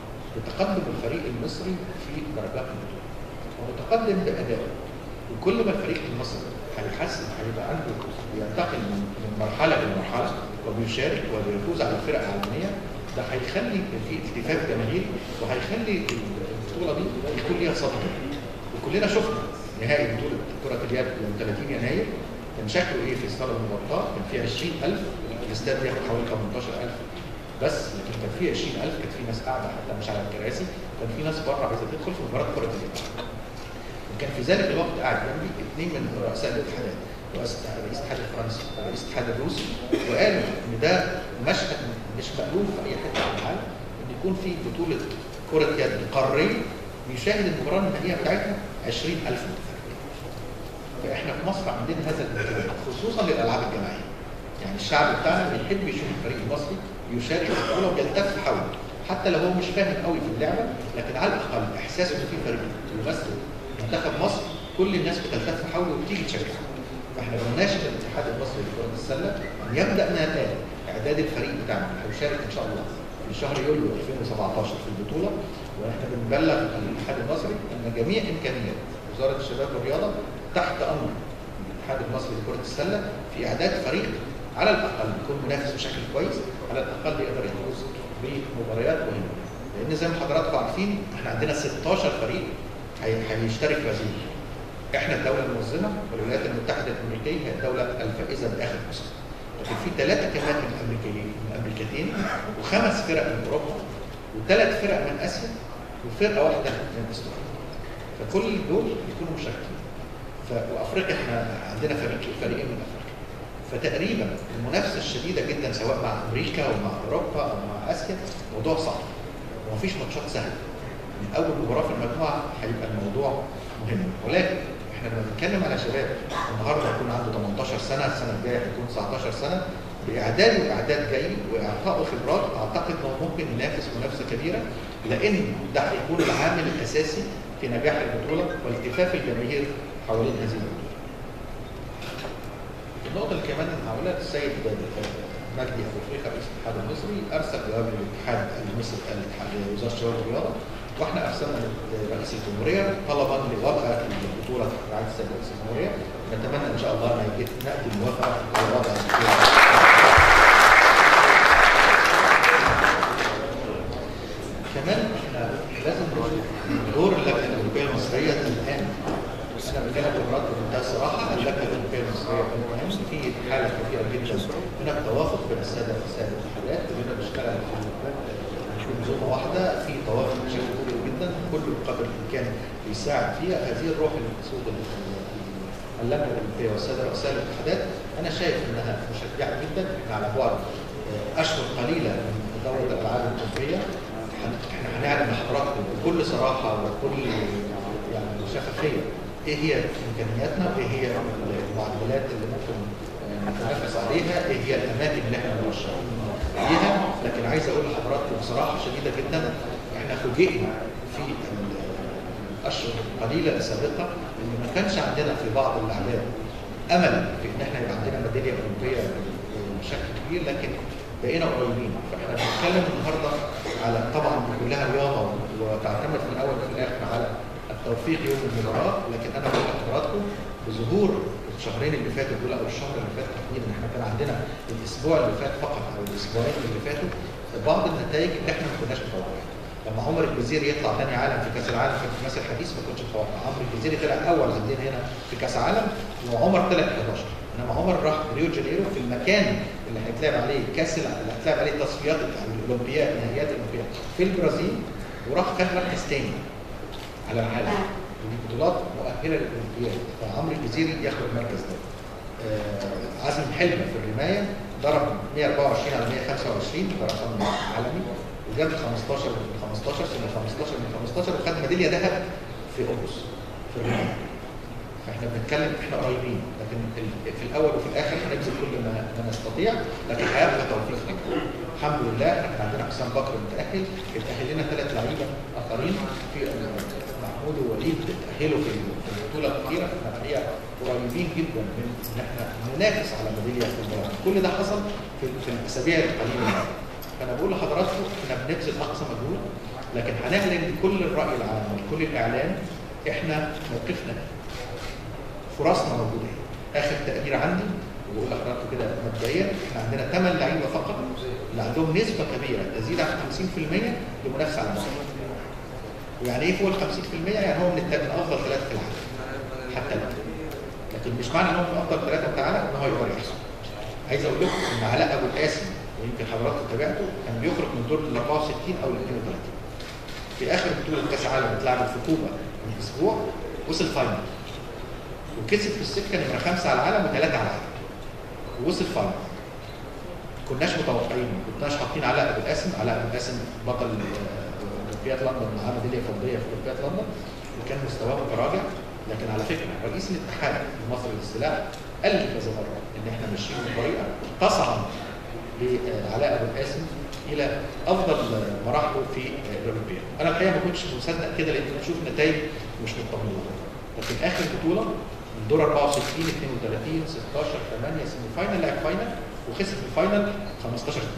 بتقدم الفريق المصري في درجات البطوله ومتقدم بادائه. وكل ما الفريق المصري هيحسن هيبقى عنده ينتقل من مرحله لمرحله وبيشارك وبيفوز على الفرق العالميه، ده هيخلي في التفاف جماهيري وهيخلي البطوله دي يكون ليها صدى. وكلنا شفنا نهائي بطوله كره اليد يوم 30 يناير كان شكله ايه في الصاله المغطاه، كان في 20,000، الاستاد بياخد حوالي 18,000 بس، لكن كان في 20,000، كان في ناس قاعده حتى مش على الكراسي، كان في ناس بره عايزه تدخل في مباراه كره اليد. وكان في ذلك الوقت قاعد جنبي 2 من رؤساء الاتحادات، رئيس الاتحاد الفرنسي ورئيس الاتحاد الروسي، وقالوا ان ده مشهد مش مألوف في اي حته في العالم ان يكون في بطوله كره يد قاريه بيشاهد المباراه النهائيه بتاعتها 20,000 متفرج. فاحنا في مصر عندنا هذا الامتداد خصوصا للالعاب الجماعيه. يعني الشعب بتاعنا بيحب يشوف الفريق المصري يشارك في البطوله ويلتف حوله، حتى لو هو مش فاهم قوي في اللعبه، لكن على الاقل احساسه ان في فريق يمثل منتخب مصر كل الناس بتلتف حوله وبتيجي تشجعه. فاحنا بنناشد الاتحاد المصري لكره السله ان يبدا من الان اعداد الفريق بتاعنا هيشارك ان شاء الله في شهر يوليو 2017 في البطوله. واحنا بنبلغ الاتحاد المصري ان جميع امكانيات وزاره الشباب والرياضه تحت امر الاتحاد المصري لكره السله في اعداد فريق على الاقل يكون منافس بشكل كويس، على الاقل يقدر يفوز بمباريات مهمه. لان زي ما حضراتكم عارفين احنا عندنا 16 فريق هيشترك في هذه. احنا الدوله المنظمه والولايات المتحده الامريكيه هي الدوله الفائزه باخر نسخه. لكن في 3 كمان من امريكتين و5 فرق من اوروبا و3 فرق من اسيا وفرقه واحده من استراليا. فكل دول يكونوا مشاركين. وافريقيا احنا عندنا فريقين من افريقيا. فتقريبا المنافسه الشديده جدا سواء مع امريكا او مع اوروبا او مع اسيا موضوع صعب. ومفيش ماتشات سهله. من اول مباراه في المجموعه هيبقى الموضوع مهم. ولكن احنا لما بنتكلم على شباب النهارده هيكون عنده 18 سنه، السنه الجايه هيكون 19 سنه، باعداده اعداد جيد واعطائه خبرات اعتقد انه ممكن ينافس منافسه كبيره، لان ده هيكون العامل الاساسي في نجاح البطوله والتفاف الجماهير حوالين هذه البطوله. النقطه اللي كمان هقولها السيد مجدي ابو فيخه رئيس الاتحاد المصري ارسل جواب للاتحاد المصري لوزاره الشباب والرياضه، واحنا ارسلنا لرئيس الجمهوريه طلبا لوضع البطوله في رعايه السيد رئيس الجمهوريه. نتمنى ان شاء الله ان ناتي الموافقه لوضع البطوله. كمان احنا لازم نشوف دور اللجنه الاولمبيه المصريه الان. انا بتكلم بمرات بمنتهى الصراحه، اللجنه الاولمبيه المصريه الان في حاله كبيره جدا، هناك توافق بين الساده الاتحادات، كلنا بنشتغل في منظومه واحده، في توافق بشكل كبير جدا، كله بقدر الامكان بيساعد فيها. هذه الروح اللي بتسود اللجنه الاولمبيه والساده رؤساء الاتحادات انا شايف انها مشجعه جدا. احنا على بعد اشهر قليله من دوره الالعاب الاولمبيه، احنا هنعلن لحضراتكم بكل صراحه وبكل يعني شفافيه ايه هي امكانياتنا وايه هي المعدلات اللي ممكن نتنافس عليها، ايه هي الاماكن اللي احنا مرشحين ليها. لكن عايز اقول لحضراتكم بصراحه شديده جدا، احنا فوجئنا في الاشهر القليله السابقه ان ما كانش عندنا في بعض الاعلام امل في ان احنا يبقى عندنا ميداليه اولمبيه بشكل كبير، لكن بقينا قريبين. فاحنا بنتكلم النهارده على طبعا كلها رياضه وتعتمد في الاول وفي الاخر على التوفيق يوم المباراه، لكن انا بقول لحضراتكم بظهور الشهرين اللي فاتوا دول او الشهر اللي فات تحديدا، احنا كان عندنا الاسبوع اللي فات فقط او الاسبوعين اللي فاتوا بعض النتائج اللي احنا ما كناش متوقعينها. لما عمر الجزيري يطلع ثاني عالم في كاس العالم في التماس الحديث ما كنتش متوقع. عمرو الجزيري طلع اول عندنا هنا في كاس العالم وعمر طلع 11، انما عمر راح ريو دي جانيرو في المكان اللي هيتلعب عليه كاس اللي هيتلعب عليه تصفيات الاولمبياد نهائيات الاولمبياد في البرازيل، وراح خد مركز ثاني على العالم. ودي بطولات مؤهله للاولمبياد، فعمرو الجزيري ياخد المركز ده. عزم حلمه في الرمايه ضرب 124 على 125 ده رقم عالمي، وجاب 15 من 15 سنه 15 من 15 وخد ميداليه ذهب في اوروس في الرمايه. فاحنا بنتكلم احنا قريبين، لكن في الاول وفي الاخر هنبذل كل ما نستطيع، لكن هيبقى توفيق. الحمد لله احنا عندنا حسام بكر متاهل، اتاهل لنا 3 لعيبه اخرين، في محمود ووليد اتاهلوا في البطوله الاخيره. احنا الحقيقه قريبين جدا من ان احنا ننافس على ميداليه في المباراه. كل ده حصل في الاسابيع القليله. فانا بقول لحضراتكم احنا بنبذل اقصى مجهود، لكن هنعلن لكل الراي العام ولكل الاعلام احنا موقفنا، فرصنا موجوده. اخر تقدير عندي وبقول لحضراتكم كده مبدئيا احنا عندنا 8 لعيبه فقط اللي عندهم نسبه كبيره تزيد عن 50% لمنافسه على المستوى. ويعني ايه فوق ال 50%؟ يعني هو من افضل 3 في العالم حتى الان. لكن مش معنى ان هو من افضل 3 بتاعنا ان هو يقدر يحصل. عايز اقول لكم ان علاء ابو القاسم ويمكن حضراتكم تابعته كان بيخرج من دور ال 64 او ال 32. في اخر بطوله كاس العالم اتلعبت في كوبا من اسبوع وصل فاينل. وكسب في السكه نمره 5 على العالم و3 على العالم. ووصل فاينل. كناش متوقعين، ما كناش حاطين علاء ابو القاسم، علاء ابو القاسم بطل اولمبياد لندن معاه ميداليه فضيه في اولمبياد لندن وكان مستواه متراجع. لكن على فكره رئيس الاتحاد المصري للسلاح قال لي كذا مره ان احنا ماشيين بطريقه تصعد لعلاء ابو القاسم الى افضل مراحله في الاولمبياد. انا الحقيقه ما كنتش مصدق كده لان بشوف نتائج مش مطمئنه. لكن اخر بطوله من دور 64 32 16 8 سيمي فاينل لعب فاينل وخسر في الفاينل 15 12.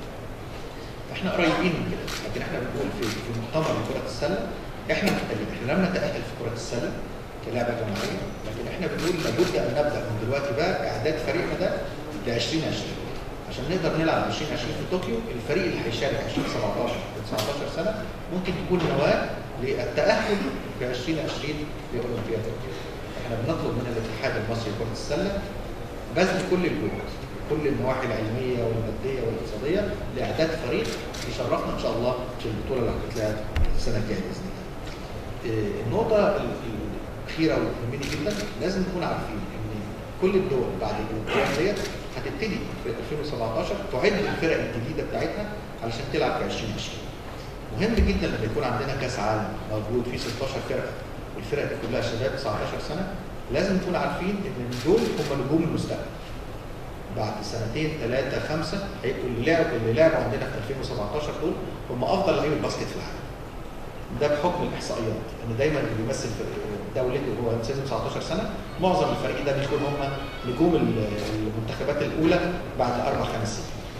احنا قريبين من كده، لكن احنا بنقول في مؤتمر كره السله احنا محتاجين، احنا لم نتاهل في كره السله كلعبه جماعيه، لكن احنا بنقول لابد ان نبدا من دلوقتي بقى اعداد فريقنا ده ل 2020 عشان نقدر نلعب 2020 في طوكيو. الفريق اللي هيشارك 2017 19 سنه ممكن يكون نواه للتاهل في 2020 لاولمبياد طوكيو. احنا بنطلب من الاتحاد المصري لكره السله بذل كل الجهود، كل النواحي العلميه والماديه والاقتصاديه لاعداد فريق يشرفنا ان شاء الله في البطوله اللي هتتلعب السنه الجايه باذن الله. النقطه الاخيره والمهمه جدا لازم نكون عارفين ان كل الدول بعد الاولمبياد ديت هتبتدي في 2017 تعد الفرق الجديده بتاعتها علشان تلعب في 2020. مهم جدا لما يكون عندنا كاس عالم موجود فيه 16 فرقه والفرق دي كلها شباب 19 سنه، لازم نكون عارفين ان دول هم نجوم المستقبل. بعد 2 3 5 هيبقوا اللي لعبوا عندنا في 2017 دول هم افضل لعيبه الباسكت في العالم. ده بحكم الاحصائيات ان دايما اللي بيمثل دولته وهو سن 19 سنه معظم الفريق ده بيكون هم نجوم المنتخبات الاولى بعد 4 5 سنين.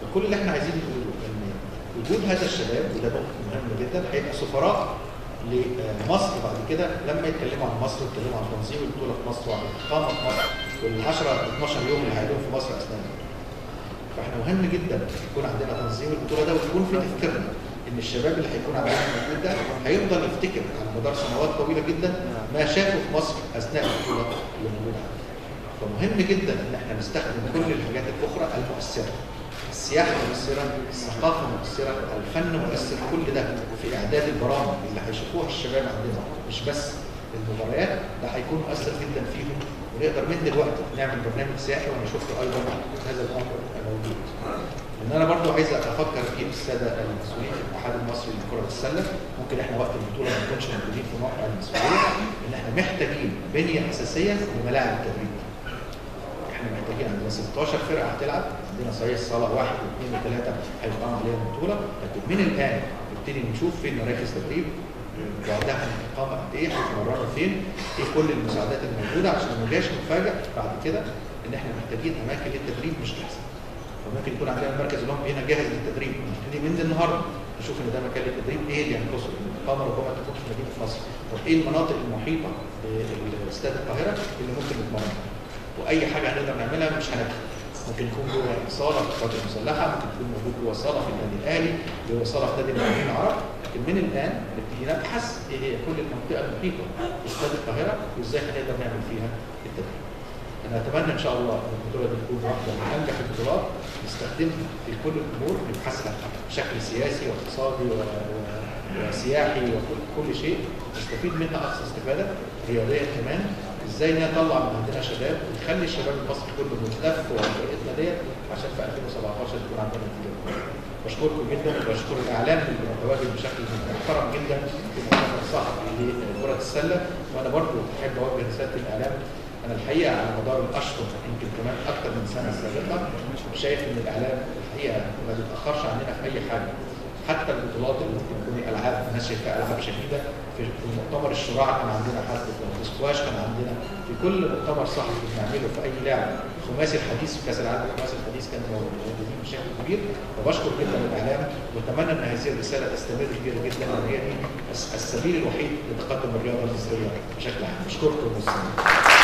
فكل اللي احنا عايزين نقوله ان وجود هذا الشباب وده نقطه مهمه جدا هيبقى سفراء لمصر بعد كده لما يتكلموا عن مصر ويتكلموا عن تنظيم البطوله في مصر وعن الاقامه في مصر وال10 12 يوم اللي هيقعدوا في مصر اثناء البطوله. فاحنا مهم جدا يكون عندنا تنظيم البطوله ده ويكون في تفكيرنا ان الشباب اللي هيكون عندنا موجود ده هيفضل يفتكر على مدار سنوات طويله جدا ما شافه في مصر اثناء البطوله اللي موجوده عندنا. فمهم جدا ان احنا نستخدم كل الحاجات الاخرى المؤثره. السياحه مؤثره، الثقافه مؤثره، الفن مؤثر، كل ده في اعداد البرامج اللي هيشوفوها الشباب عندنا مش بس المباريات، ده هيكون مؤثر جدا فيهم ونقدر من دلوقتي نعمل برنامج سياحي وانا شفت ايضا هذا الامر موجود. ان انا برضو عايز افكر في الساده المسؤولين في الاتحاد المصري لكره السله، ممكن احنا وقت البطوله ما نكونش موجودين في موقع المسؤوليه، ان احنا محتاجين بنيه اساسيه لملاعب التدريب. احنا محتاجين عندنا 16 فرقه هتلعب، عندنا صحيح صاله 1 و2 و3 هيقام عليها البطوله، لكن من الان نبتدي نشوف فين مراكز تدريب، بعدها هنقامه قد ايه، هنتمرنوا فين، ايه كل المساعدات الموجوده عشان ما نجاش نفاجئ بعد كده ان احنا محتاجين اماكن للتدريب مش جاهزه. فممكن يكون عندنا المركز الاولمبي هنا جاهز للتدريب، نبتدي من النهارده نشوف ان ده مكان للتدريب، ايه اللي ينقصه؟ الاقامه ربما تكون في مدينه نصر، طب ايه المناطق المحيطه باستاد القاهره اللي ممكن نتمرن؟ واي حاجه هنقدر نعملها مش هنكفي. ممكن يكون جوه صاله في القوات المسلحه، ممكن يكون موجود جوه صاله في النادي الاهلي، جوه صاله في نادي المقاولين العرب، لكن من الان نبتدي نبحث ايه هي كل المنطقه المحيطه باستاد القاهره وازاي هنقدر نعمل فيها التدريب. انا اتمنى ان شاء الله ان البطوله دي تكون واحده من انجح البطولات نستخدمها في كل الامور، نبحثها بشكل سياسي واقتصادي وسياحي وكل شيء، نستفيد منها اقصى استفاده رياضيا كمان، ازاي نطلع من عندنا شباب ونخلي الشباب المصري كله ملتف وفرقتنا ديت عشان في 2017 يكون عندنا نتيجه. بشكركم جدا وبشكر الاعلام اللي متواجد بشكل محترم جدا في مؤتمر الصحفي لكره السله، وانا برضو احب اوجه رساله الاعلام. انا الحقيقه على مدار الاشهر يمكن كمان اكثر من سنه سابقه شايف ان الاعلام الحقيقه ما بيتاخرش عننا في اي حاجه، حتى البطولات اللي ممكن تكون العاب الناس شايفاها العاب شديده، في مؤتمر الشراع كان عندنا حد، في السكواش كان عندنا، في كل مؤتمر صحفي بنعمله في اي لعبه، خماسي الحديث في كاس العالم خماسي الحديث كانوا موجودين بشكل كبير. فبشكر جدا الاعلام واتمنى ان هذه الرساله تستمر كبيره جدا، لان هي دي السبيل الوحيد لتقدم الرياضه المصريه بشكل عام. بشكركم مستمعين.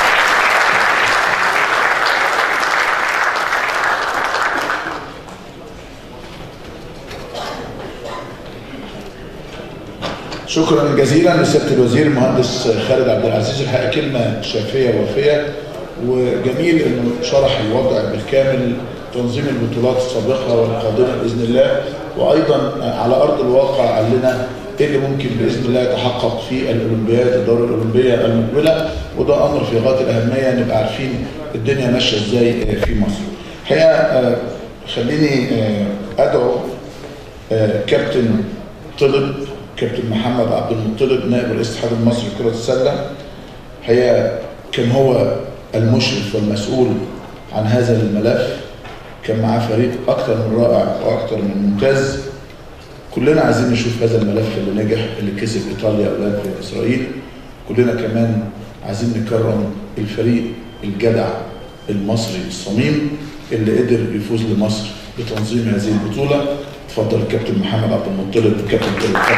شكرا جزيلا لسياده الوزير المهندس خالد عبد العزيز، الحقيقه كلمه شافيه ووافيه، وجميل انه شرح الوضع بالكامل، تنظيم البطولات السابقه والقادمه باذن الله، وايضا على ارض الواقع قال لنا ايه اللي ممكن باذن الله يتحقق في الاولمبياد الدوره الاولمبيه المقبله، وده امر في غايه الاهميه نبقى عارفين الدنيا ماشيه ازاي في مصر. الحقيقه خليني ادعو كابتن كابتن محمد عبد المطلب نائب رئيس الاتحاد المصري لكرة السلة. هي كان هو المشرف والمسؤول عن هذا الملف، كان معاه فريق أكثر من رائع وأكثر من ممتاز. كلنا عايزين نشوف هذا الملف اللي نجح، اللي كسب إيطاليا أولاد إسرائيل. كلنا كمان عايزين نكرم الفريق الجدع المصري الصميم اللي قدر يفوز لمصر بتنظيم هذه البطولة. اتفضل الكابتن محمد عبد المطلب. كابتن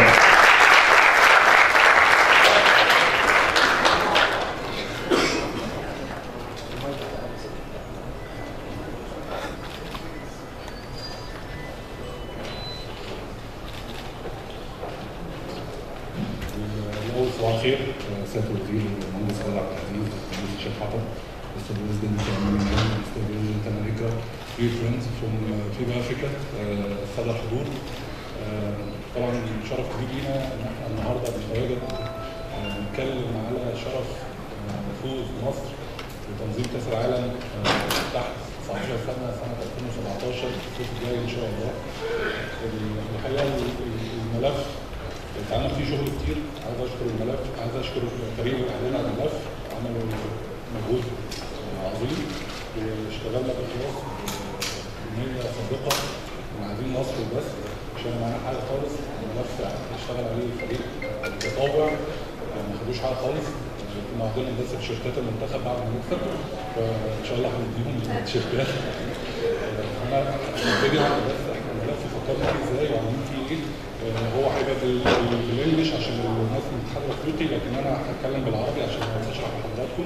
صباح الخير سياده الوزير المهندس خالد عبد العزيز، المهندس الشيخ حطب، Mr. President Mr. President America, dear friends from FIBA Africa، الساده الحضور. طبعا شرف كبير لينا ان احنا النهارده بنتواجد نتكلم على شرف فوز مصر بتنظيم كاس العالم تحت 19 سنه 2017 الصيف الجاي ان شاء الله. الحقيقه الملف اتعمل فيه شغل كتير، عايز اشكر الملف، عايز اشكر فريق الاعلان على الملف، عملوا مجهود عظيم واشتغلنا باخلاص بنيه صادقه وعايزين مصر وبس، مش معانا حاجه خالص. الملف اشتغل عليه فريق متطوع، ما خدوش حاجه خالص، كنا واخدين بس تيشيرتات المنتخب بعد ما نكسب، فان شاء الله هنديهم التيشيرتات انا هبتدي اعمل بس احنا الملف فكرنا فيه ازاي وعاملين فيه ايه. هو هيبقى بالانجلش عشان الناس اللي بتتحدث افريقي، لكن انا هتكلم بالعربي عشان اشرح لحضراتكم.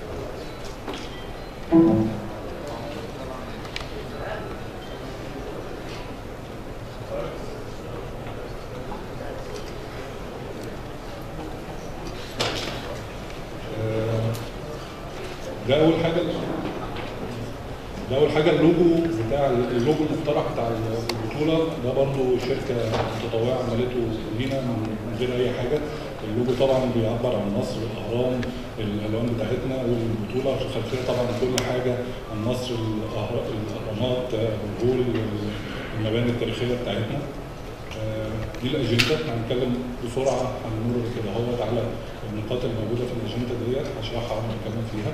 ده اول حاجه اللوجو المقترح بتاع البطوله ده برضو شركه متطوعه عملته لينا من غير اي حاجه. اللوجو طبعا بيعبر عن مصر، الاهرام، الالوان بتاعتنا، والبطوله في الخلفيه طبعا كل حاجه عن مصر، الاهرامات، الهول، المباني التاريخيه بتاعتنا. دي الاجنده، هنتكلم بسرعه هنمر كده اهوت على النقاط الموجوده في الاجنده ديت هشرحها ونتكلم فيها.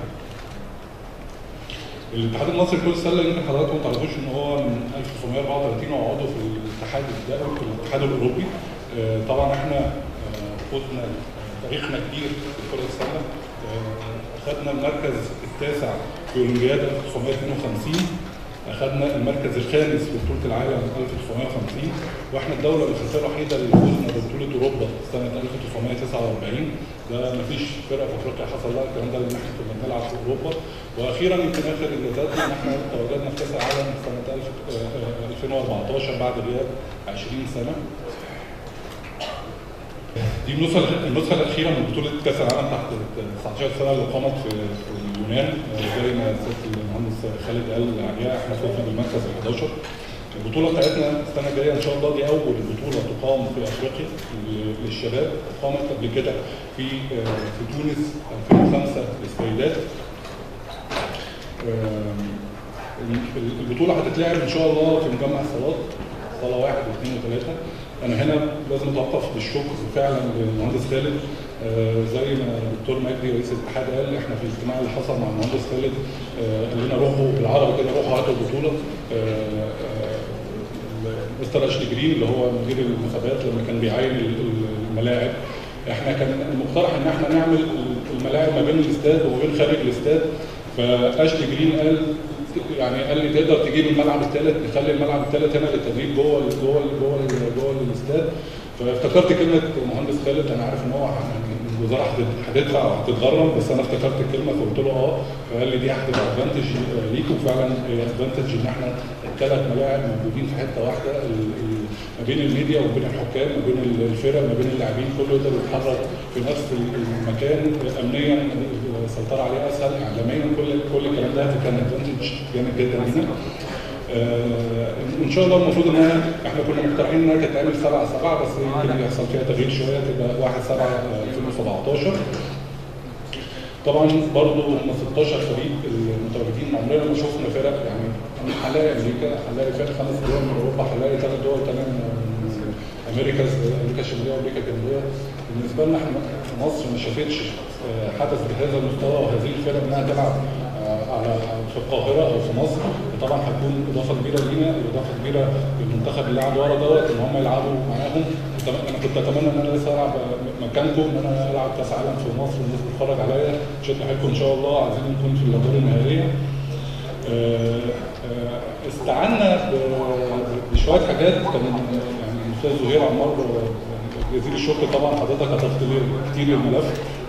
الاتحاد المصري لكرة السلة يمكن حضراتكم ما تعرفوش ان هو من 1934 هو عضو في الاتحاد الدولي في الاتحاد الاوروبي. طبعا احنا خدنا تاريخنا كبير في كرة السلة. اخذنا المركز التاسع في اولمبياد 1952، اخذنا المركز الخامس في بطولة العالم 1950، واحنا الدولة الافريقية الوحيدة اللي فزنا ببطولة اوروبا سنة 1949. ده مفيش فرقة في افريقيا حصل لها الكلام ده، لان احنا كنا بنلعب في اوروبا. واخيرا يمكن اخر انجازاتنا ان احنا تواجدنا في كاس العالم سنة 2014 بعد غياب 20 سنة. دي النسخة الأخيرة من بطولة كأس العالم تحت 19 سنة اللي قامت في اليونان. زي ما سيادة المهندس خالد قال عليها، احنا فزنا بالمركز ال 11. البطولة بتاعتنا السنة الجاية إن شاء الله دي أول بطولة تقام في أفريقيا للشباب. قامت قبل كده في تونس 2005 للسيدات. البطولة هتتلعب إن شاء الله في مجمع صالات، صالة 1 و2 و3. أنا هنا لازم أتوقف بالشكر فعلا للمهندس خالد. زي ما الدكتور مجدي رئيس الاتحاد قال، احنا في الاجتماع اللي حصل مع المهندس خالد قال لنا روحوا بالعربي كده، روحوا هاتوا البطولة. مستر اشلي جرين اللي هو مدير المسابقات لما كان بيعين الملاعب، احنا كان المقترح ان احنا نعمل الملاعب ما بين الاستاد وما بين خارج الاستاد. فاشلي جرين قال لي تقدر تجيب الملعب الثالث، نخلي الملعب الثالث هنا للتدريب جوه الاستاد. فافتكرت كلمه المهندس خالد، انا عارف ان هو الوزاره هتدفع وهتتغرم، بس انا افتكرت الكلمه فقلت له فقال لي دي هتبقى ادفانتج ليكم. فعلا هي ادفانتج ان احنا الثلاث ملاعب موجودين في حته واحده، ما بين الميديا وما بين الحكام، ما بين الفرق، ما بين اللاعبين، كله يقدر يتحرك في نفس المكان امنيا، السيطره عليه اسهل، اعلاميا، كل الكلام ده كان ادفانتج جامد جدا لينا. ان شاء الله المفروض انها احنا كنا مقترحين انها تتعمل 7/7، بس يمكن يحصل فيها تغيير شويه تبقى 1/7/2017. طبعا برضه هم 16 فريق المتواجدين، عمرنا ما شفنا فرق. يعني هنلاقي امريكا، هنلاقي فرق 5 دول من اوروبا، هنلاقي 3 دول كمان من امريكا الشماليه وامريكا الجنوبيه. بالنسبه لنا احنا في مصر ما شافتش حدث بهذا المستوى وهذه الفرق انها تلعب في القاهره او في مصر. وطبعا هتكون اضافه كبيره لينا، اضافه كبيره للمنتخب اللي قاعد ورا ان هم يلعبوا معاهم. انا كنت اتمنى ان انا لسه العب مكانكم، ان انا العب كاس عالم في مصر والناس بتتفرج عليا. شدوا حيلكم ان شاء الله، عايزين نكون في الادوار النهائيه. استعنا بشويه حاجات. كان يعني الاستاذ زهير عمار جزيل الشكر، طبعا حضرتك هتضفت لي كتير الملف.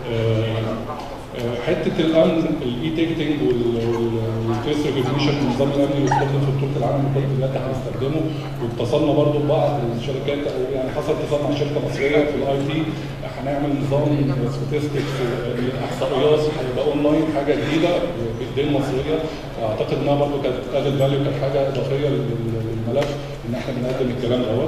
حته الامن، الاي تيكتنج والفيس ريكوجنيشن، النظام الامني اللي استخدم في بطوله العالم لكره اليد احنا بنستخدمه. واتصلنا برضه ببعض الشركات، او يعني حصل اتصال مع شركه مصريه في الاي تي، هنعمل نظام ستاتستكس احصائيات هيبقى اونلاين، حاجه جديده بايدين مصريه. اعتقد انها برضه كانت ادد فاليو، كانت حاجه اضافيه للملف ان احنا بنقدم الكلام دوت.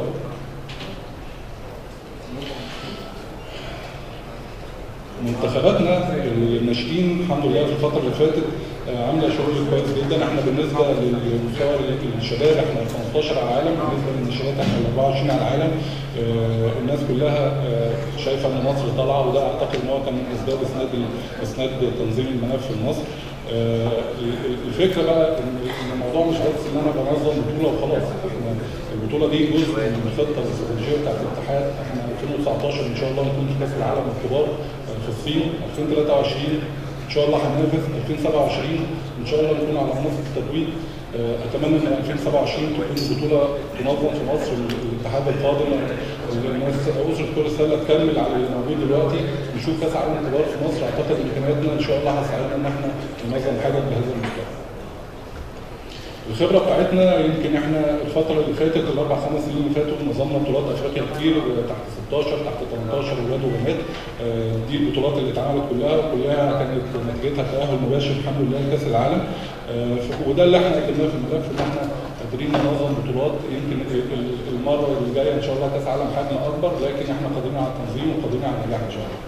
منتخباتنا الناشئين الحمد لله في الفتره اللي فاتت عامله شغل كويس جدا. احنا بالنسبه للمستوى الشباب احنا 15 على العالم، بالنسبه للناشئات احنا 24 على العالم. الناس كلها شايفه ان مصر طالعه، وده اعتقد ان هو كان من اسباب اسناد تنظيم الملف في مصر. الفكره بقى ان الموضوع مش بس ان انا بنظم بطوله وخلاص. البطوله دي جزء من الخطه الاستراتيجيه بتاعت الاتحاد. احنا 2019 ان شاء الله نكون في كاس العالم الكبار في الصين، 2023 ان شاء الله هننافس، 2027 ان شاء الله نكون على منصه التتويج. اتمنى ان 2027 تكون البطوله تنظم في مصر الاتحاد القادم، الناس اسره كره السله تكمل على اللي موجود دلوقتي، نشوف كاس عالم كبار في مصر. اعتقد امكانياتنا ان شاء الله هتساعدنا ان احنا ننظم حاجه بهذا المستوى. الخبره بتاعتنا يمكن احنا الفتره اللي فاتت الاربع خمس سنين اللي فاتوا نظمنا بطولات افريقيا كتير تحت 16 تحت 18 ولاد وبنات. دي البطولات اللي اتعملت كلها كانت نتيجتها تاهل مباشر الحمد لله لكاس العالم. وده اللي احنا قدمناه في الملف ان احنا قادرين ننظم بطولات. يمكن المره اللي جايه ان شاء الله كاس عالم حجم اكبر، لكن احنا قادرين على التنظيم وقادرين على النجاح ان شاء الله.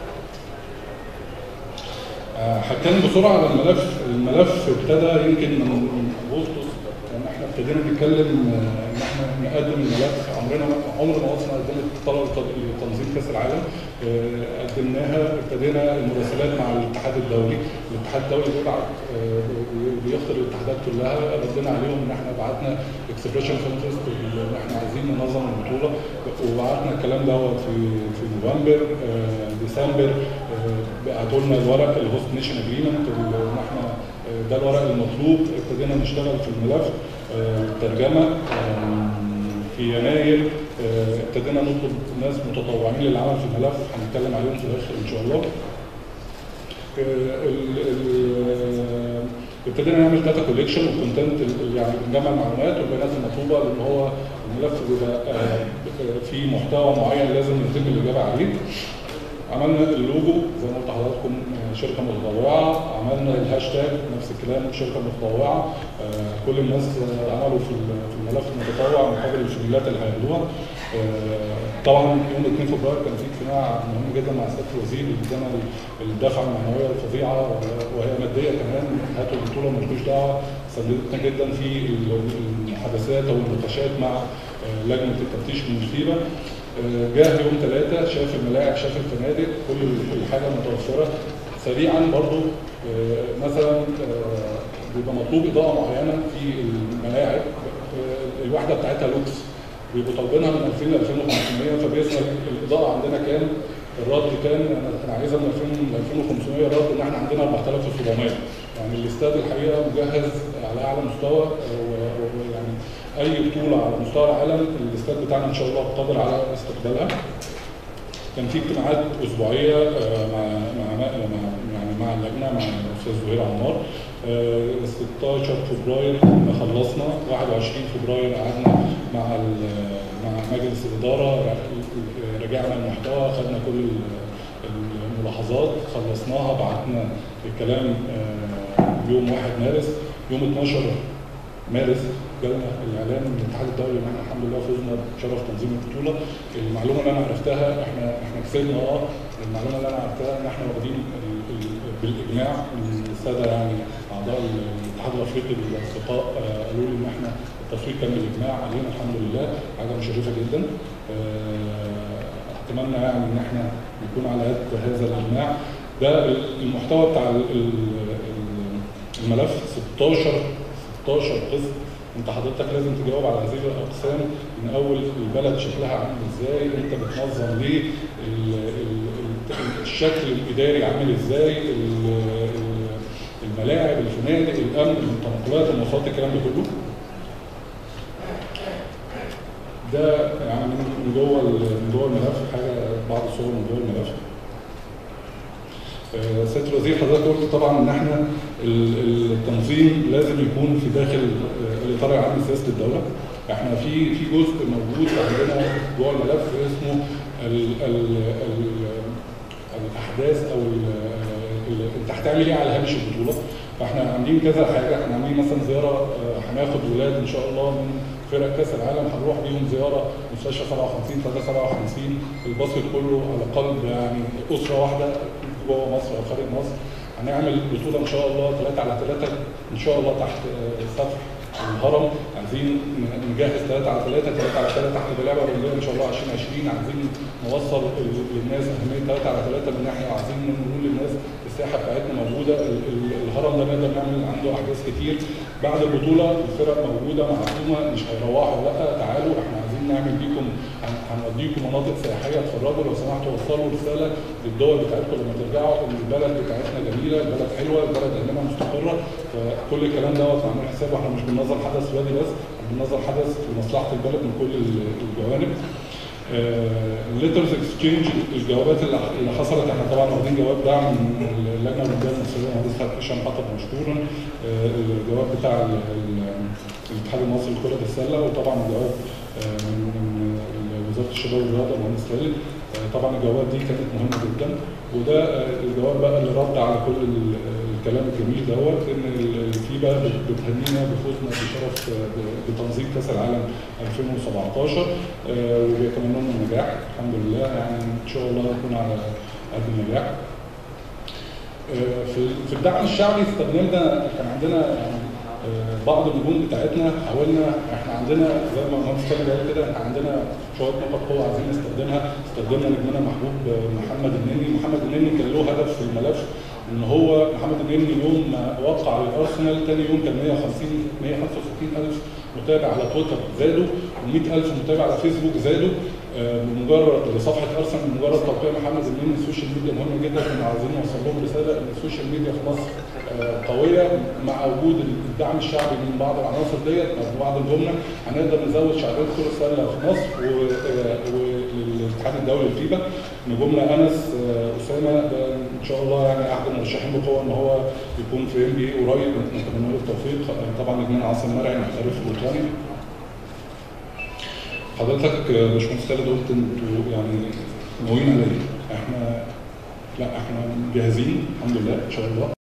هتكلم بسرعه على الملف ابتدى يمكن من اغسطس، يعني احنا ابتدينا نتكلم ان احنا نقدم الملف. عمر ما وصلنا قدمت طلب لتنظيم كاس العالم، قدمناها. ابتدينا المراسلات مع الاتحاد الدولي بيخطر الاتحادات كلها، ردينا عليهم ان احنا بعتنا اكسبريشن كونتست ان احنا عايزين ننظم البطوله، وبعتنا الكلام دوت في نوفمبر ديسمبر. بعتوا لنا الورق الهوست نيشن اجريمنت ان احنا ده الورق المطلوب. ابتدينا نشتغل في الملف الترجمه. في يناير ابتدينا نطلب ناس متطوعين للعمل في الملف، هنتكلم عليهم في الاخر ان شاء الله. ابتدينا نعمل داتا كوليكشن وكونتنت، يعني نجمع المعلومات والبيانات المطلوبه، لان هو الملف بيبقى فيه محتوى معين لازم يتم الاجابه عليه. عملنا اللوجو زي ما قلت لحضراتكم شركه متطوعه، عملنا الهاشتاج نفس الكلام شركه متطوعه. كل الناس عملوا في الملف المتطوع مقابل الفيديوهات اللي هياخدوها. طبعا يوم 2 فبراير كان في اجتماع مهم جدا مع سياده الوزير اللي ادانا الدفعه المعنويه الفظيعه وهي ماديه كمان. هاتوا البطوله مالكوش دعوه، ساندتنا جدا في المحادثات او النقاشات مع لجنه التفتيش المشيره. جاه يوم 3 شاف الملاعب شاف الفنادق كل الحاجه متوفره. سريعا برضو مثلا بيبقى مطلوب اضاءه معينه في الملاعب، الوحده بتاعتها لوكس بيبقوا طالبينها من 2000 ل 2500، فبيسال الاضاءه عندنا كام؟ الرد كان انا عايزها من 2000 ل 2500. الرد ان احنا عندنا 4700. يعني الاستاد الحقيقه مجهز على اعلى مستوى، ويعني اي بطوله على مستوى العالم الاستاد بتاعنا ان شاء الله قادر على استقبالها. كان في اجتماعات اسبوعيه مع اللجنه مع الاستاذ زهير عمار. 16 فبراير خلصنا، 21 فبراير قعدنا مع مجلس الاداره، رجعنا المحتوى، خدنا كل الملاحظات، خلصناها، بعتنا الكلام يوم 1 مارس. يوم 12 مارس جالنا الاعلان من الاتحاد الدولي ان احنا الحمد لله فزنا بشرف تنظيم البطوله. المعلومه اللي انا عرفتها احنا كسبنا. المعلومه اللي انا عرفتها ان احنا واخدين بالاجماع من الساده يعني اعضاء الاتحاد الافريقي الاصدقاء قالوا لي ان احنا التصويت كان بالاجماع علينا الحمد لله، حاجه مشرفه جدا. اتمنى يعني ان احنا نكون على قد هذا الاجماع. ده المحتوى بتاع الملف 16 قسم. انت حضرتك لازم تجاوب على هذه الاقسام، من اول البلد شكلها عامل ازاي، انت بتنظم ليه، الشكل الاداري عامل ازاي، الملاعب، الفنادق، الامن، التنقلات، المواصلات، الكلام ده كله. ده يعني من جوه الملف حاجه، بعض الصور من جوه الملف. سياده الوزير حضرتك قلت طبعا ان احنا التنظيم لازم يكون في داخل الاطار العام لسياسه الدوله. احنا في جزء موجود عندنا جوه الملف اسمه الاحداث او انت هتعمل ايه على هامش البطوله. فاحنا عاملين كذا حاجه. احنا عاملين مثلا زياره، هناخد ولاد ان شاء الله من فرق كاس العالم، هنروح بيهم زياره مستشفى 57 357. الباسكت كله على قلب يعني اسره واحده جوه مصر او خارج مصر. هنعمل بطوله ان شاء الله 3x3 ان شاء الله تحت سقف الهرم. عايزين نجهز 3x3 تحت لعبه اولمبيه ان شاء الله 2020. عايزين نوصل للناس اهميه 3x3 من ناحيه، وعايزين نقول للناس الساحه بتاعتنا موجوده. الهرم ده نقدر نعمل عنده احداث كتير. بعد البطوله الفرق موجوده معصومه، مش هيروحوا لا تعالوا، احنا عايزين نعمل بيكم هنوديكم مناطق سياحيه تفرجوا، لو سمحتوا وصلوا رساله للدول بتاعتكم لما ترجعوا ان البلد بتاعتنا جميله، البلد حلوه، البلد اهلها مستقره. فكل الكلام دوت معمول حسابه، احنا مش بننظر حدث رياضي بس، بننظر حدث في مصلحه البلد من كل الجوانب. الليترز اكسشينج، الجوابات اللي حصلت، احنا طبعا واخدين جواب دعم من اللجنه الاولمبيه المصريه المهندس هشام حطب مشكورا، الجواب بتاع الاتحاد المصري لكره السله، وطبعا الجواب من وزاره الشباب والرياضه المهندس خالد. طبعا الجوابات دي كانت مهمه جدا، وده الجواب بقى اللي رد على كل الكلام الجميل دوت، ان الفيبا بتهنينا بفوزنا بشرف بتنظيم كاس العالم 2017 وبيتمنوا لنا النجاح الحمد لله، يعني ان شاء الله نكون على قد النجاح. في الدعم الشعبي استخدمنا، كان عندنا يعني بعض النجوم بتاعتنا، حاولنا احنا عندنا زي ما المهندس خالد قال كده، احنا عندنا شويه نقط قوه عايزين نستخدمها. استخدمنا نجمنا محبوب محمد النني. محمد النني كان له هدف في الملف، ان هو محمد النني يوم ما وقع للارسنال ثاني يوم كان 165 الف متابع على تويتر زادوا، و100 الف متابع على فيسبوك زادوا بمجرد لصفحه ارسنال، بمجرد توقيع محمد النني. السوشيال ميديا مهمه جدا، كنا عايزين نوصل لهم رساله ان السوشيال ميديا في مصر قويه، مع وجود الدعم الشعبي من بعض العناصر ديت او بعض الجمله هنقدر نزود شعبيه كره السله في مصر. والاتحاد الدولي الفيبا نجومنا انس اسامه ده ان شاء الله يعني احد المرشحين بقوه ان هو يكون في NBA قريب، نتمنى له التوفيق. طبعا نجمنا عاصم مرعي محترف بريطاني. حضرتك باشمهندس خالد قلت انتوا يعني ناويين على ايه؟ احنا لا، احنا جاهزين الحمد لله ان شاء الله.